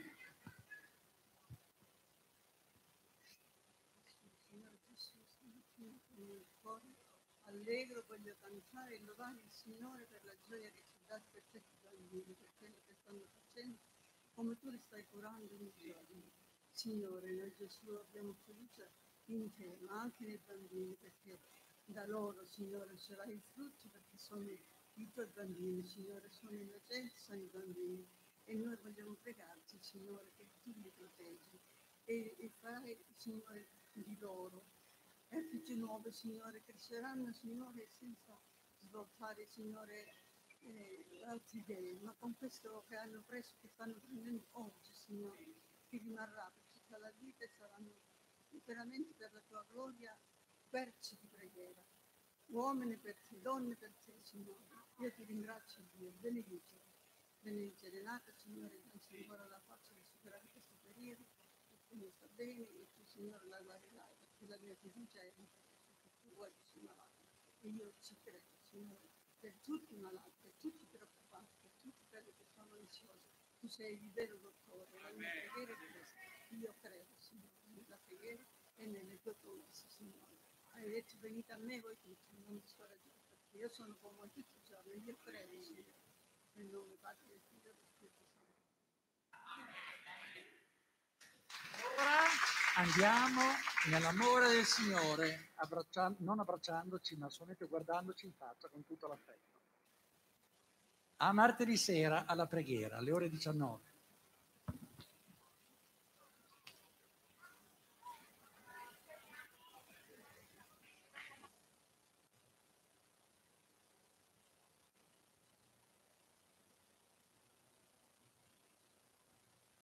Signore Gesù, nel cuore allegro voglio cantare e lodare il Signore per la gioia che ci dà per questi bambini, per quello che stanno facendo, come tu li stai curando ogni giorno. Signore, noi Gesù abbiamo fiducia in te, ma anche nei bambini, perché da loro, Signore, sarai il frutto, perché sono i tuoi bambini, Signore, sono innocenti, sono i bambini. E noi vogliamo pregarti, Signore, che tu li proteggi e, e farai, Signore, di loro. E figli nuovi, Signore, cresceranno, Signore, senza svoltare, Signore, eh, altre idee, ma con questo che hanno preso, che stanno prendendo oggi, Signore, che rimarrà per tutta la vita e saranno veramente per la tua gloria perci di preghiera. Uomini per te, donne per te, Signore. Io ti ringrazio, Dio, benedicere. Benedicere Renata, Signore, danci ancora la faccia di superare questo periodo, perché non sta bene e tu, Signore, la guarirai, perché la mia fiducia è in te, perché tu vuoi che sia malata. E io ci credo, Signore, per tutti i malati, per tutti i preoccupati, per tutti quelli che sono ansiosi. Tu sei il vero dottore, la mia preghiera è questa. Io credo, Signore, nella preghiera e nelle tue promesse, Signore. Hai detto venite a me voi tutti, non vi scoraggiate, perché io sono con voi tutti i giorni, io credo, Signore, nel nome Padre del Figlio e dello Spirito Santo. Ora andiamo nell'amore del Signore, abbraccia- non abbracciandoci, ma solamente guardandoci in faccia con tutto l'affetto. A martedì sera alla preghiera, alle ore diciannove.